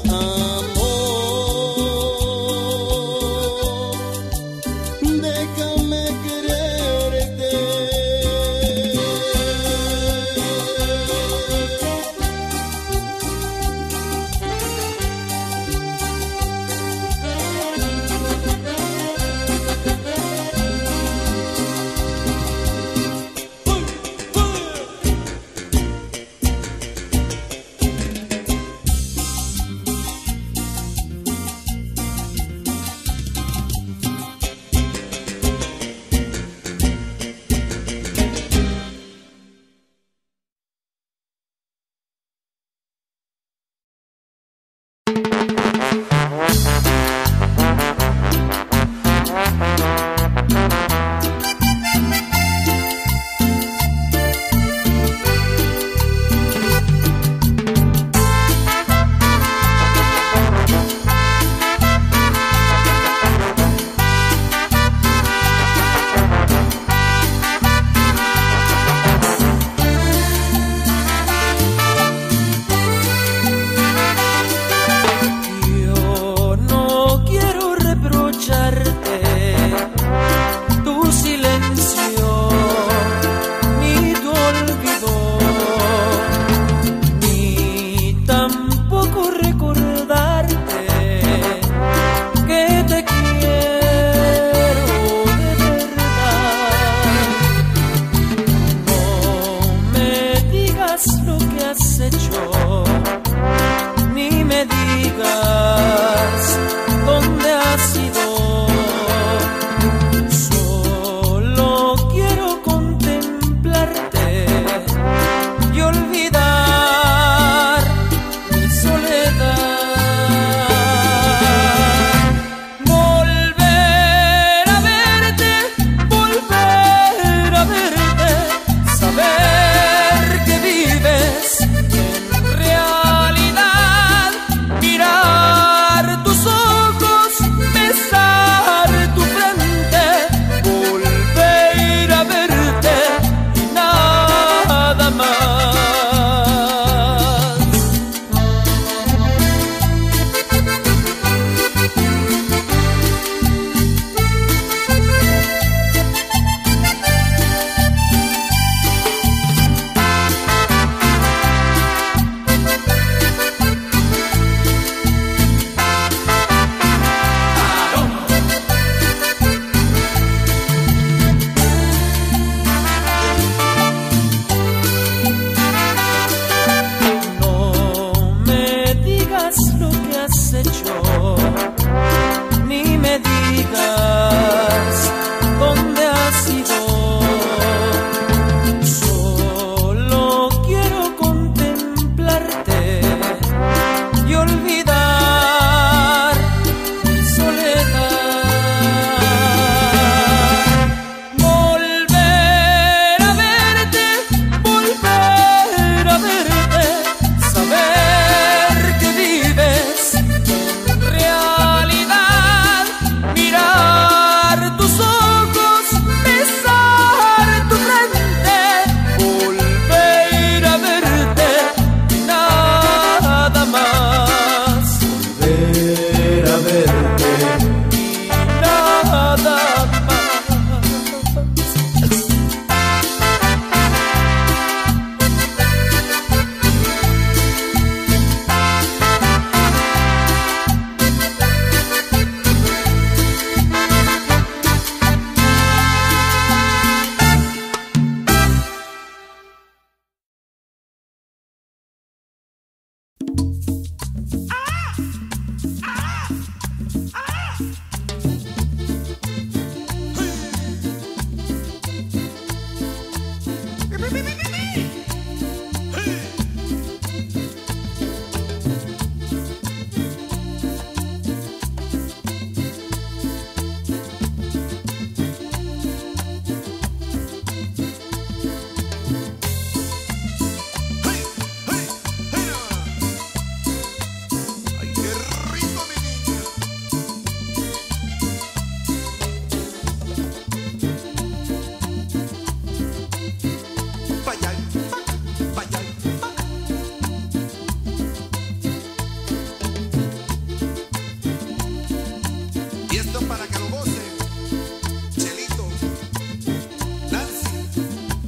amor. Déjame quererte.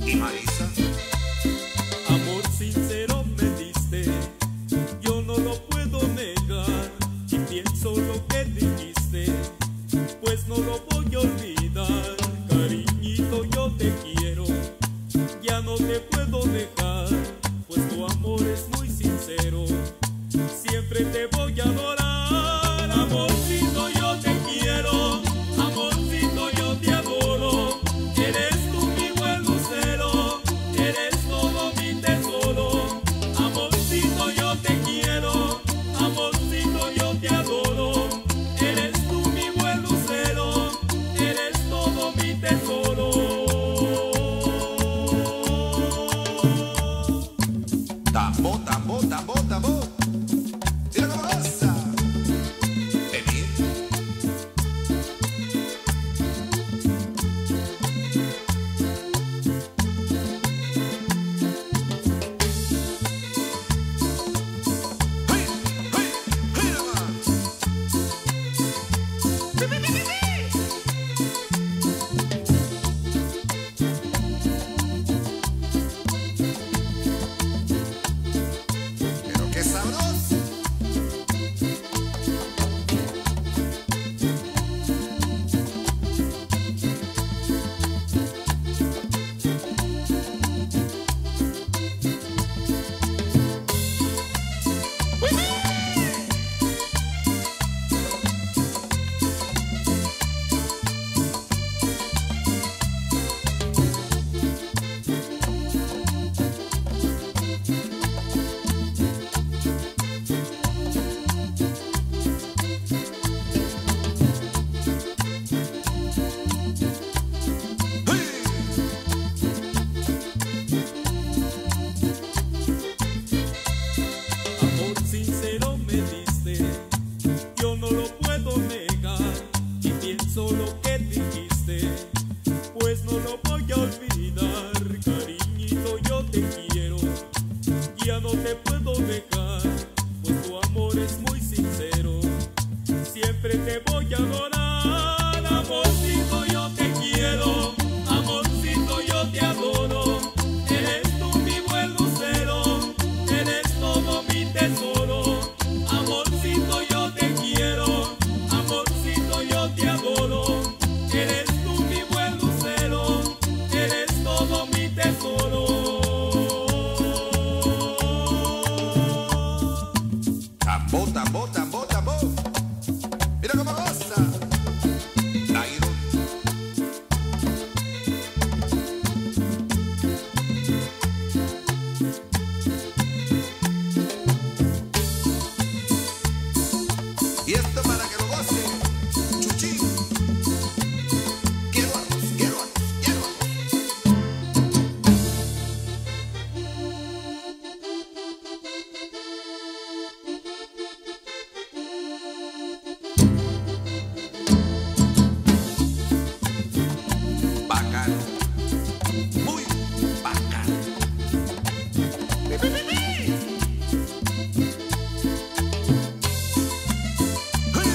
¿Y Marisa? Amor sincero me diste, yo no lo puedo negar. Y pienso lo que dijiste, pues no lo voy a olvidar. Cariñito, yo te quiero, ya no te puedo dejar, pues tu amor es muy sincero, siempre te voy a adorar. Amorcito, yo te quiero, amorcito, yo te adoro. Eres tú mi buen lucero, eres todo mi tesoro. Amorcito, yo te quiero, amorcito, yo te adoro. Eres tú mi buen lucero, eres todo mi tesoro. Tambo, tambo, tambo, tambo. Tira como goza. Venir. ¡Hey! ¡Hey! ¡Hey nomás! ¡Pi, pi, pi, pi, pi! Pero qué sabroso. Amor sincero me diste, yo no lo puedo negar. Y pienso lo que dijiste, pues no lo voy a olvidar. Cariñito, yo te quiero, ya no te puedo dejar, pues tu amor es muy sincero, siempre te voy a adorar. Amorcito, yo te quiero, amorcito, yo te adoro. Eres tú mi buen lucero, eres todo mi tesoro. Amorcito, yo te quiero, amorcito, yo te adoro. Eres tú mi buen lucero, eres todo mi tesoro. Tambo, tambo, tambo, tambo. Mira cómo goza. Nairo. Y esto para que lo goce. Chuchi. Quiero arroz, quiero arroz, quiero arroz. Bacano. Muy bacano. ¡Pi, pi, pi, pi! ¡Hey!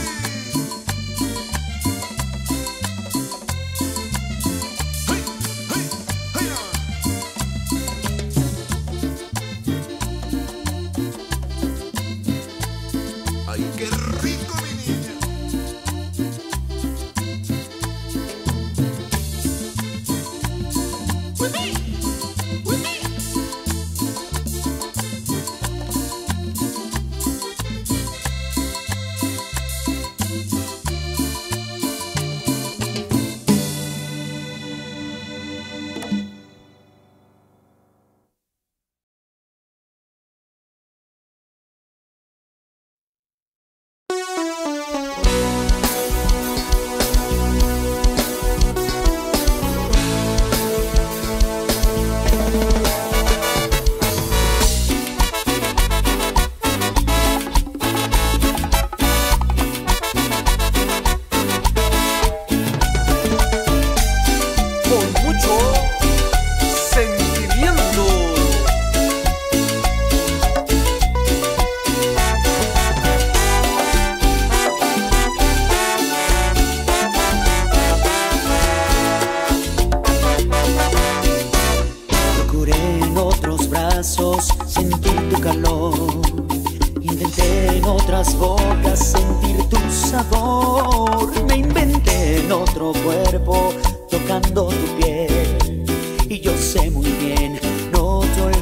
¡Hey! ¡Hey! ¡Hey! ¡Ay, qué rico, mi niña!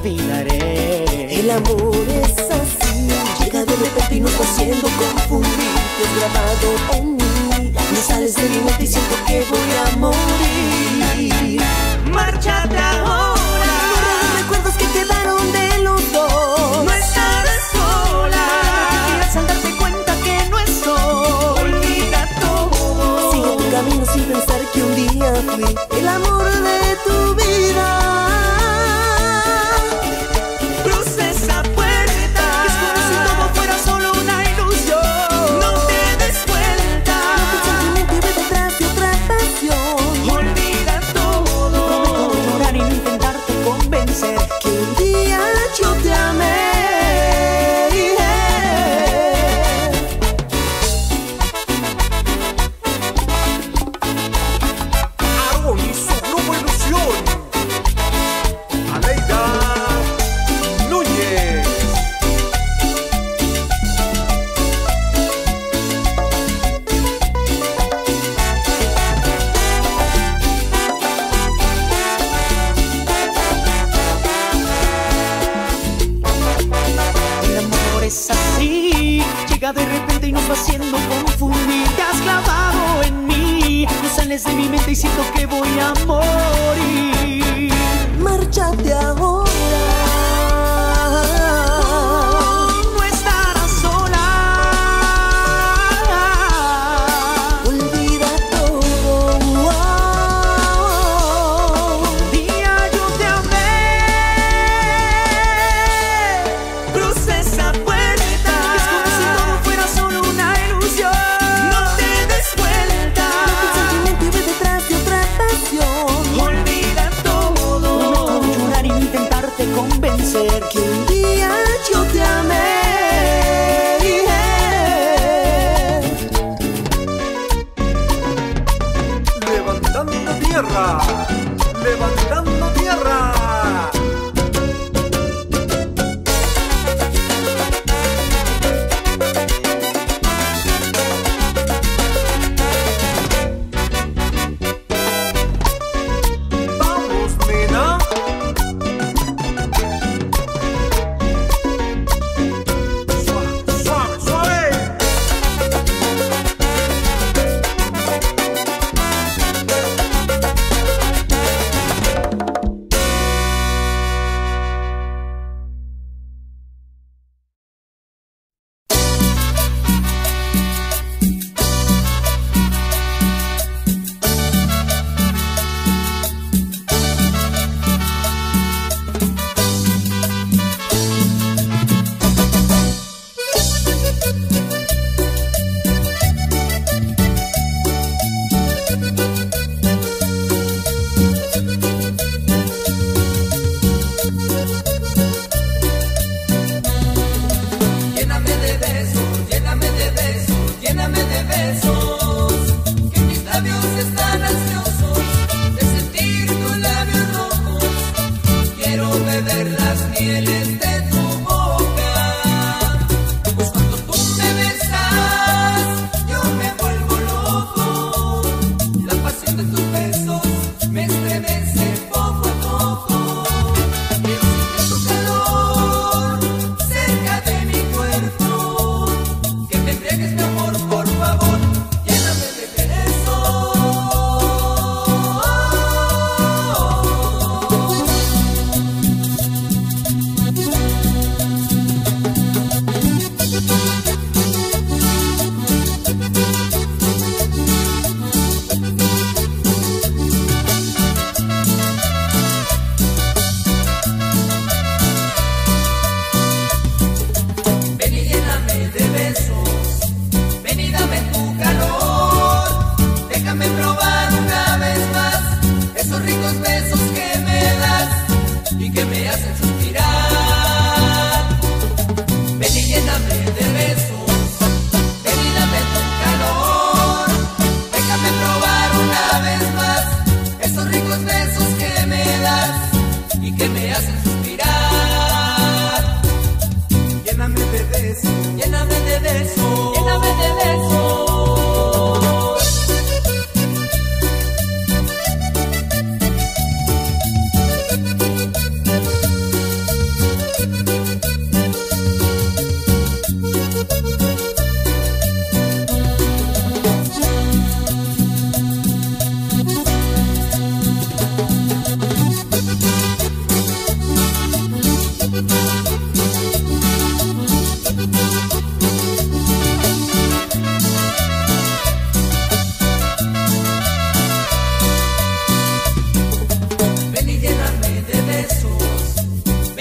olvidaré. El amor es así, llega de repente y nos va haciendo confundir. Te has grabado en mí, no sales de mi mente y siento que voy a morir. Márchate ahora, los recuerdos que quedaron de los dos. No estarás sola, no al darte cuenta que no estoy. Olvida todo, sigue tu camino sin pensar que un día fui el amor de tu vida. Cruza esa puerta, es como si todo fuera solo una ilusión. No te des cuenta, no te sentimiento y ve detrás de otra pasión. Olvida todo, no prometo no llorar y no intentarte convencer que un día yo te amé. De repente y nos va haciendo confundir. Te has clavado en mí, no sales de mi mente y siento que voy a morir. Márchate ahora, no estarás sola. Olvida todo, un día yo te amé. Cruza esa puerta, convencer que un día yo te amé. Levantando tierra, levantando tierra.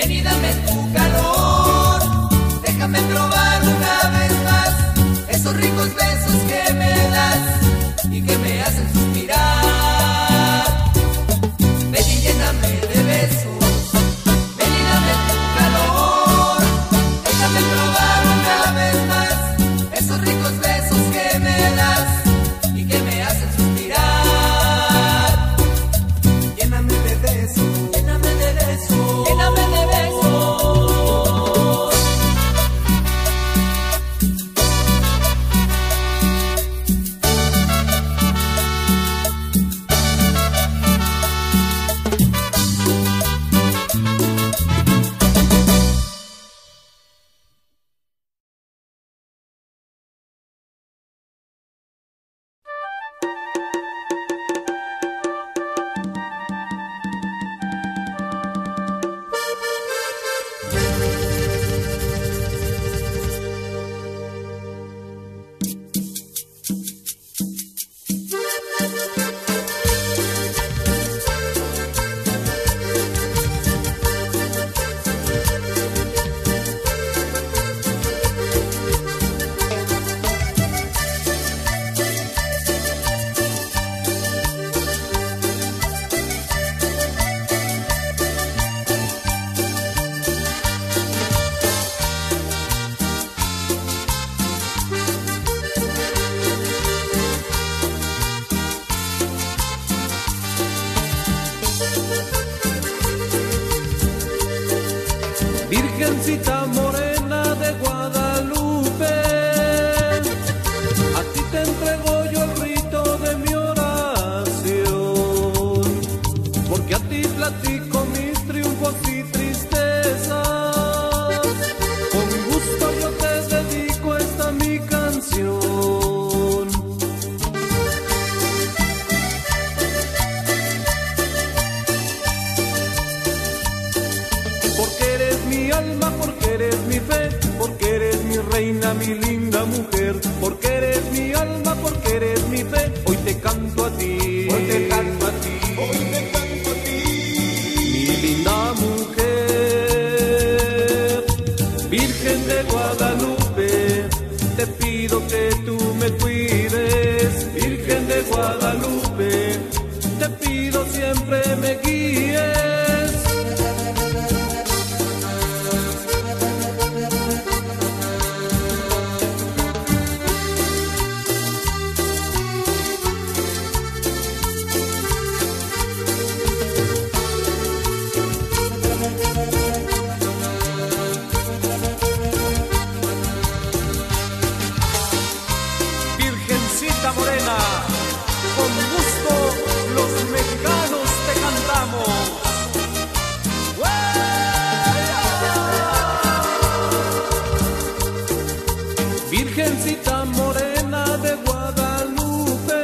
Ven y dame tu calor, déjame probar una vez más esos ricos besos que me das y que me hacen suspirar. Ven y lléname de besos, ven y dame tu calor, déjame probar una vez más esos ricos besos que me das y que me hacen suspirar. Lléname de besos, lléname de besos, lléname de besos. Virgencita morena de Guadalupe, a ti te entrego yo el rito de mi oración, porque a ti platico mis triunfos y tristezas. Con gusto yo te dedico esta mi canción. Porque eres mi alma, porque eres mi fe, porque eres mi reina, mi linda mujer. Porque eres mi alma, porque eres mi fe. Hoy te canto a ti, hoy te canto a ti, hoy te canto a ti, mi linda mujer. Virgen de Guadalupe, te pido que tú me cuides. Virgen de Guadalupe, te pido siempre me guíes. Virgencita morena, con gusto los mexicanos te cantamos. Virgencita morena de Guadalupe,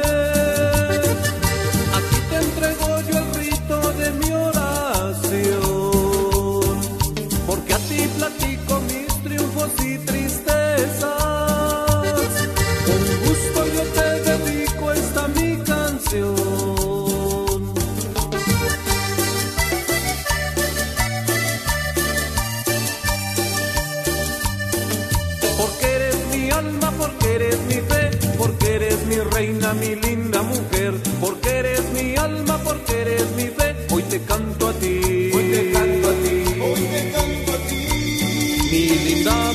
aquí te entrego yo el rito de mi oración, porque a ti platico mis triunfos y tristezas. Con gusto yo te dedico esta mi canción. Porque eres mi alma, porque eres mi fe, porque eres mi reina, mi linda mujer. Porque eres mi alma, porque eres mi fe. Hoy te canto a ti, hoy te canto a ti, hoy te canto a ti, mi linda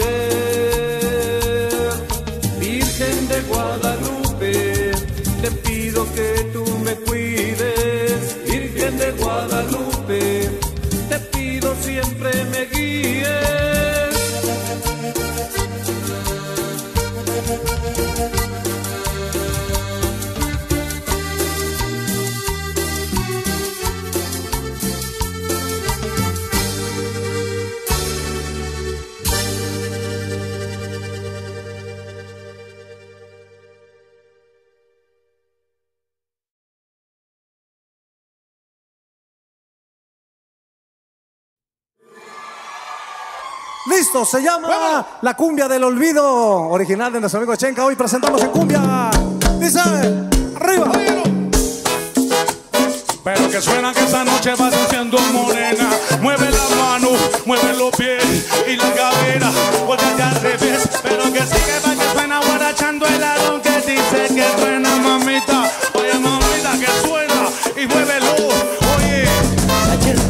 mujer. Virgen de Guadalupe, te pido que tú me cuides. Virgen de Guadalupe, te pido siempre me guíes. Listo, se llama bueno. La cumbia del olvido, original de nuestro amigo Chenka. Hoy presentamos en cumbia. Dice, arriba. Óyelo. Pero que suena que esta noche vas haciendo morena. Mueve la mano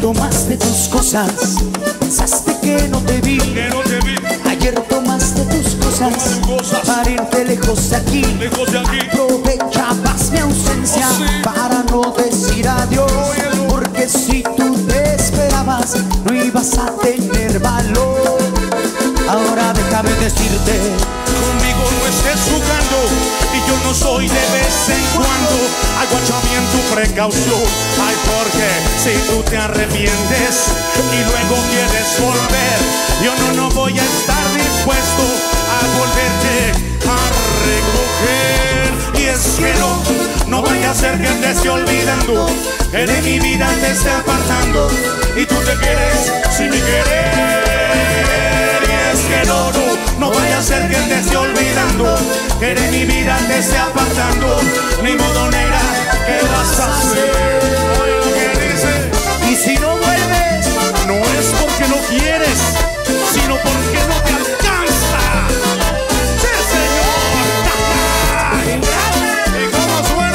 tomaste tus cosas, pensaste que no te vi, que no te vi. Ayer tomaste tus cosas, cosas. para irte lejos de aquí, lejos de aquí. Aprovechabas mi ausencia, oh, sí. para no decir adiós, oh, porque si tú te esperabas no ibas a tener valor. Ahora déjame decirte, conmigo no estés jugando, y yo no soy de vez en cuando. Ay, guacha bien tu precaución. Ay, porque si tú te arrepientes y luego quieres volver, yo no, no voy a estar dispuesto a volverte a recoger. Y es que no, no vaya a ser que te esté olvidando, que de mi vida te esté apartando, y tú te quieres sin mi querer. Que no, no, no vaya a ser que te esté olvidando, que de mi vida te esté apartando. Ni modo, negra, ¿qué vas a hacer? Oye lo que dice. Y si no vuelves, no es porque no quieres, sino porque no te alcanza. ¡Sí, señor! ¿Y cómo suena?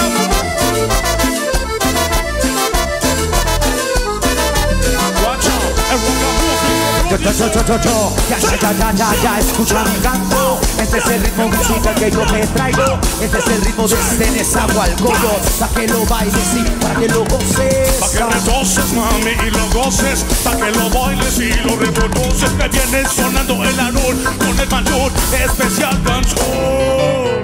Watch out, el yo, yo, yo, yo, yo, yo, ya, ya, ya, ya, ya, ya, escucha mi canto. Este es el ritmo musical que yo te traigo. Este es el ritmo de este Nezahualcóyotl. Pa' que lo bailes y para que lo goces. Pa' que retoses, mami, y lo goces. Pa' que lo bailes y lo reproduces. Que viene sonando el anul con el mayor especial dancehall.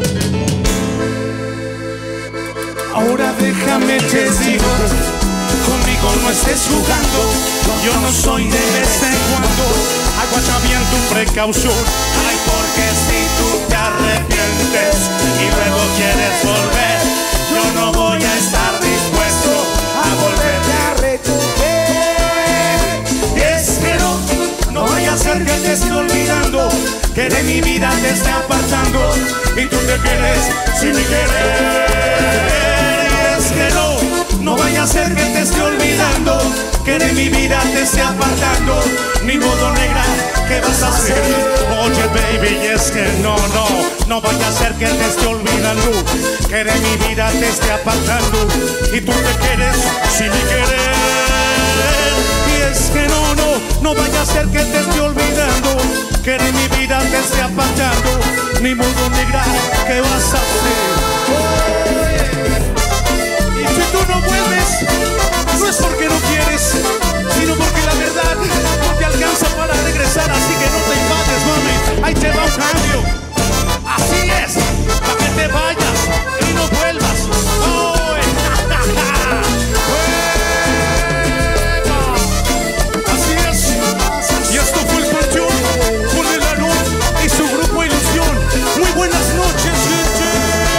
Ahora déjame te digo, conmigo no estés jugando, yo no soy de vez en cuando. Aguacha bien tu precaución. Ay, porque si tú te arrepientes y luego quieres volver, yo no voy a estar dispuesto a volverte a recoger. Y es que no, no vaya a ser que te esté olvidando, que de mi vida te esté apartando, y tú te quedes sin mi querer. Y es que no, no vaya a ser que te esté olvidando, que de mi vida te esté apartando. Ni modo, negra, ¿qué vas a hacer? Oye, baby, y es que no, no, no vaya a ser que te esté olvidando, que de mi vida te esté apartando, y tú te quedes sin mi querer. Y es que no, no, no vaya a ser que te esté olvidando, que de mi vida te esté apartando. Ni modo, negra, ¿qué vas a hacer? Y si tú no vuelves, no es porque no quieres, sino porque la verdad no te alcanza para regresar. Así que no te enfades, mami, ahí te va un cambio. Así es, para que te vayas y no vuelvas. Oh, así es. Y esto fue el Panteón con el Anul y su grupo Ilusión. Muy buenas noches, gente.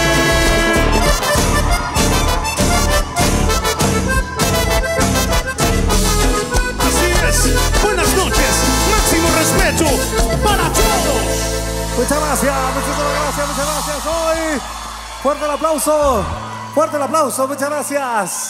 Buenas noches, máximo respeto para todos. Muchas gracias, muchas gracias, muchas gracias. Hoy, fuerte el aplauso, fuerte el aplauso, muchas gracias.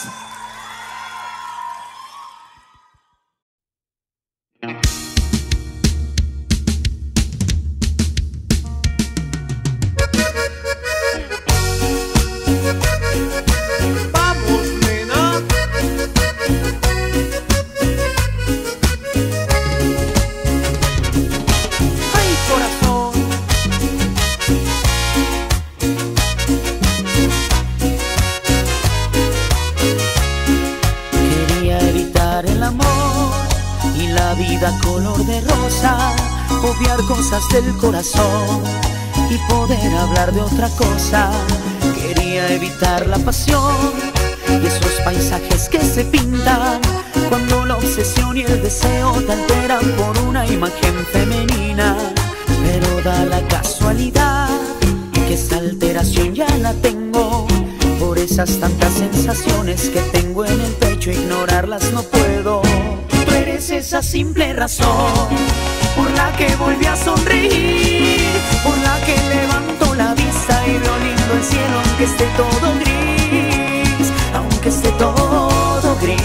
Color de rosa, obviar cosas del corazón y poder hablar de otra cosa. Quería evitar la pasión y esos paisajes que se pintan cuando la obsesión y el deseo te alteran por una imagen femenina. Pero da la casualidad que esa alteración ya la tengo por esas tantas sensaciones que tengo en el pecho, ignorarlas no puedo. Eres esa simple razón por la que volví a sonreír, por la que levanto la vista y veo lindo el cielo aunque esté todo gris, aunque esté todo gris.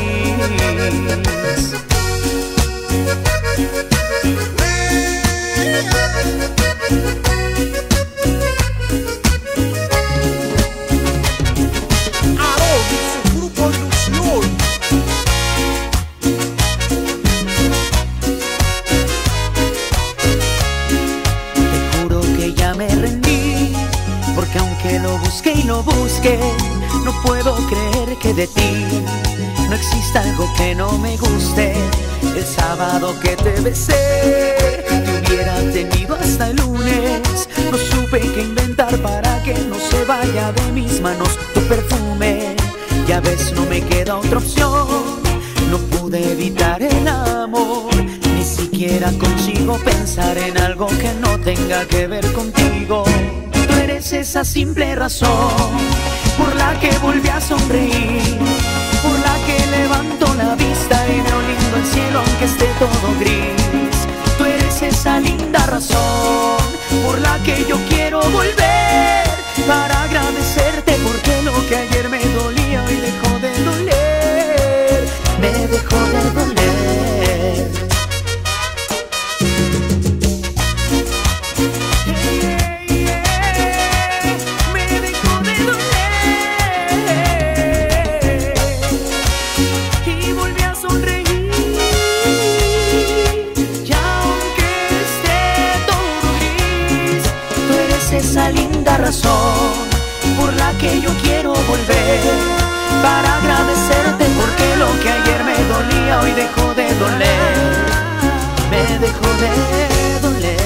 de ti. No existe algo que no me guste. El sábado que te besé, te hubiera tenido hasta el lunes. No supe qué inventar para que no se vaya de mis manos tu perfume. Ya ves, no me queda otra opción. No pude evitar el amor. Ni siquiera consigo pensar en algo que no tenga que ver contigo. Tú eres esa simple razón por la que volví a sonreír, por la que levanto la vista y veo lindo el cielo aunque esté todo gris. Tú eres esa linda razón por la que yo quiero volver, para agradecerte porque lo que ayer me dolía hoy dejó de doler, me dejó de doler. Esa linda razón por la que yo quiero volver, para agradecerte porque lo que ayer me dolía hoy dejó de doler, me dejó de doler.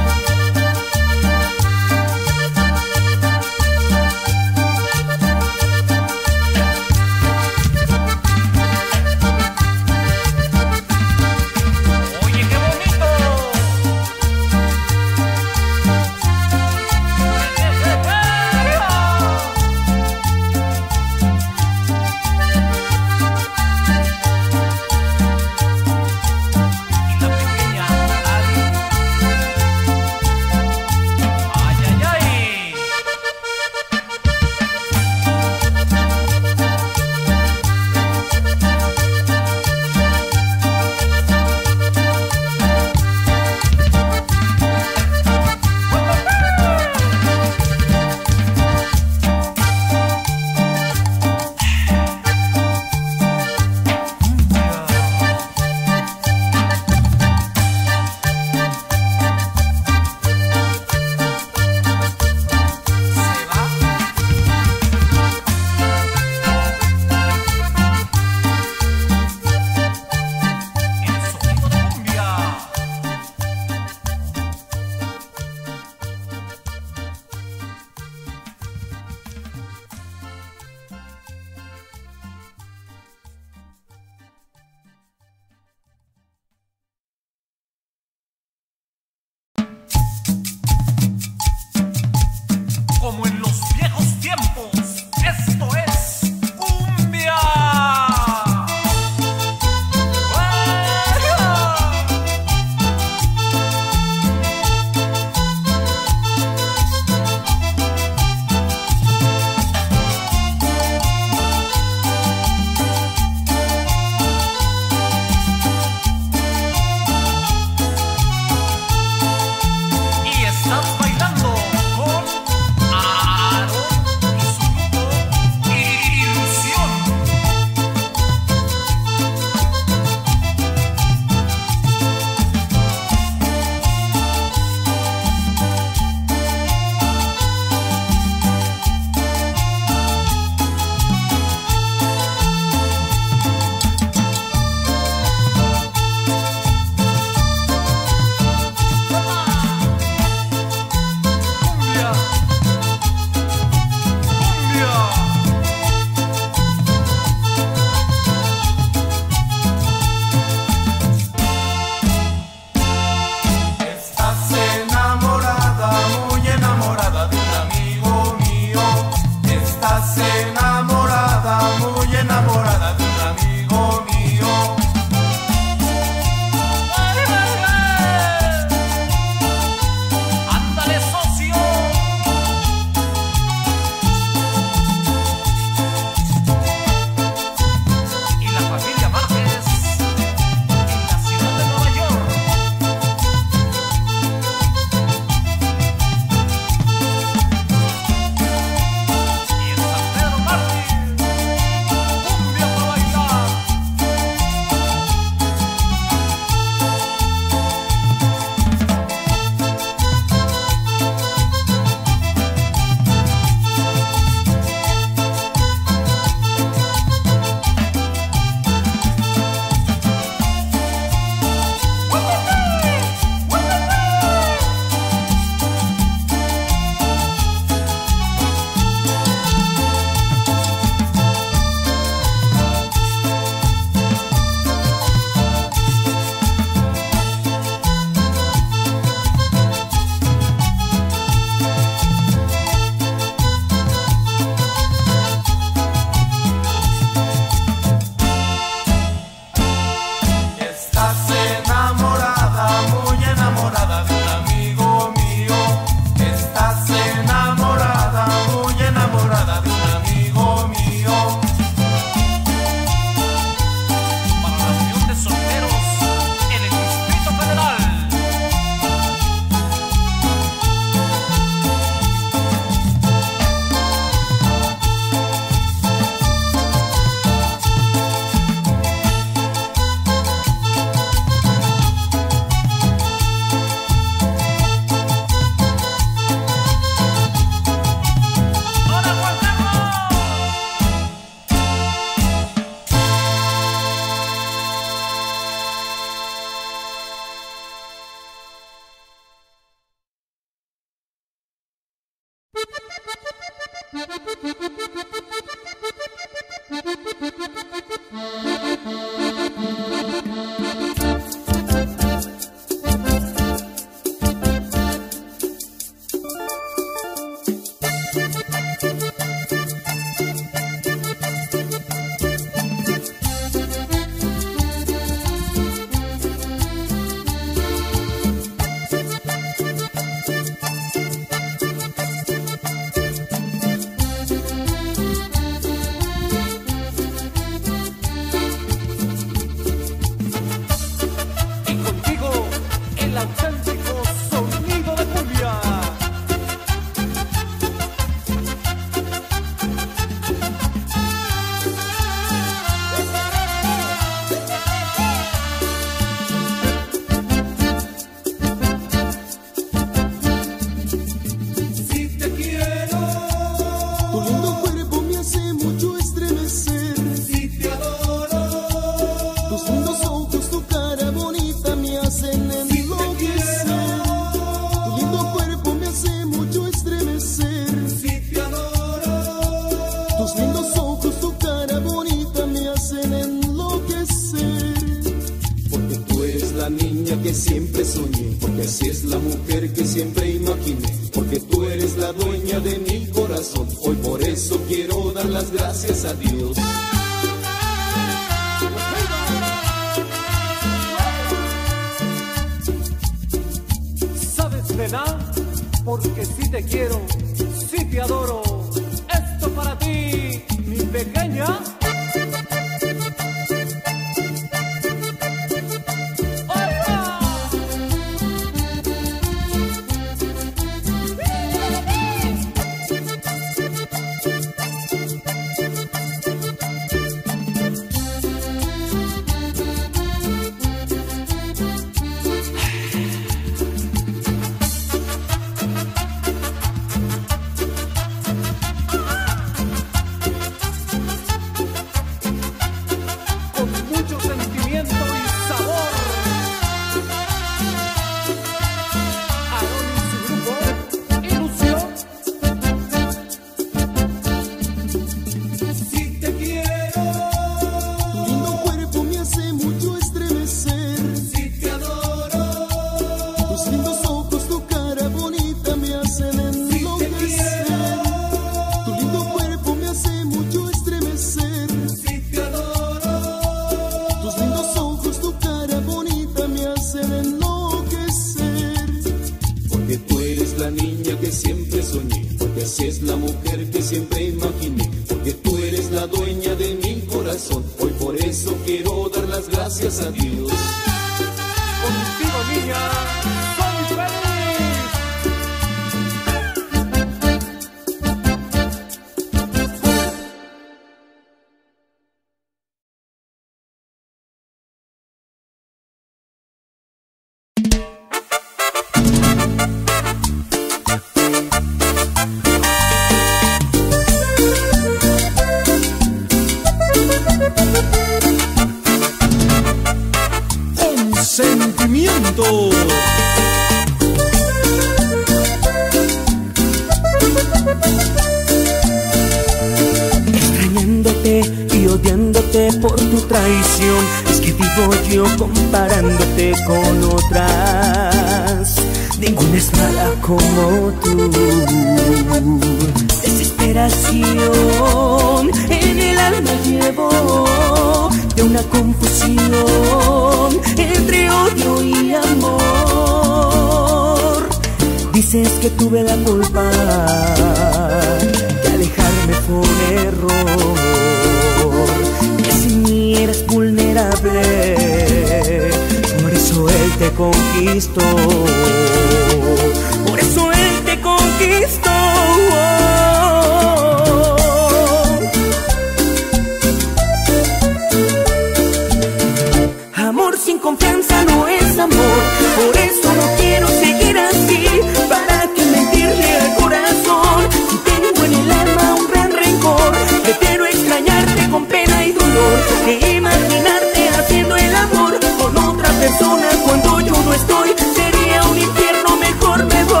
Cuando yo no estoy, sería un infierno, mejor me voy.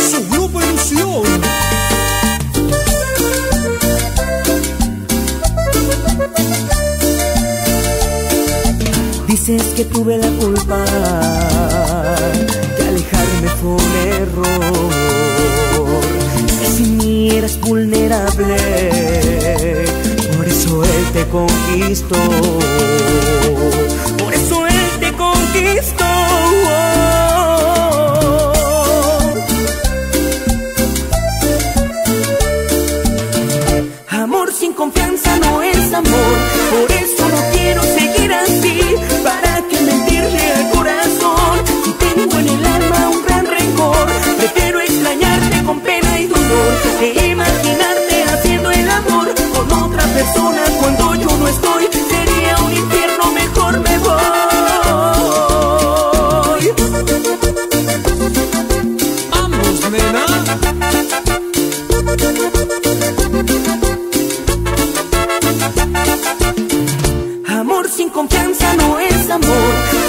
su grupo Ilusión. Dices que tuve la culpa, que alejarme fue un error, que sin mí eras vulnerable, por eso él te conquistó, por eso él te conquistó. Amor sin confianza no es amor, por eso no quiero seguir así. ¿Para qué mentirle al corazón? Si tengo en el alma un gran rencor, prefiero extrañarte con pena y dolor e imaginarte haciendo el amor con otra persona cuando yo no estoy. Sería un infierno, mejor me voy. Vamos, nena. Amor sin confianza no es amor,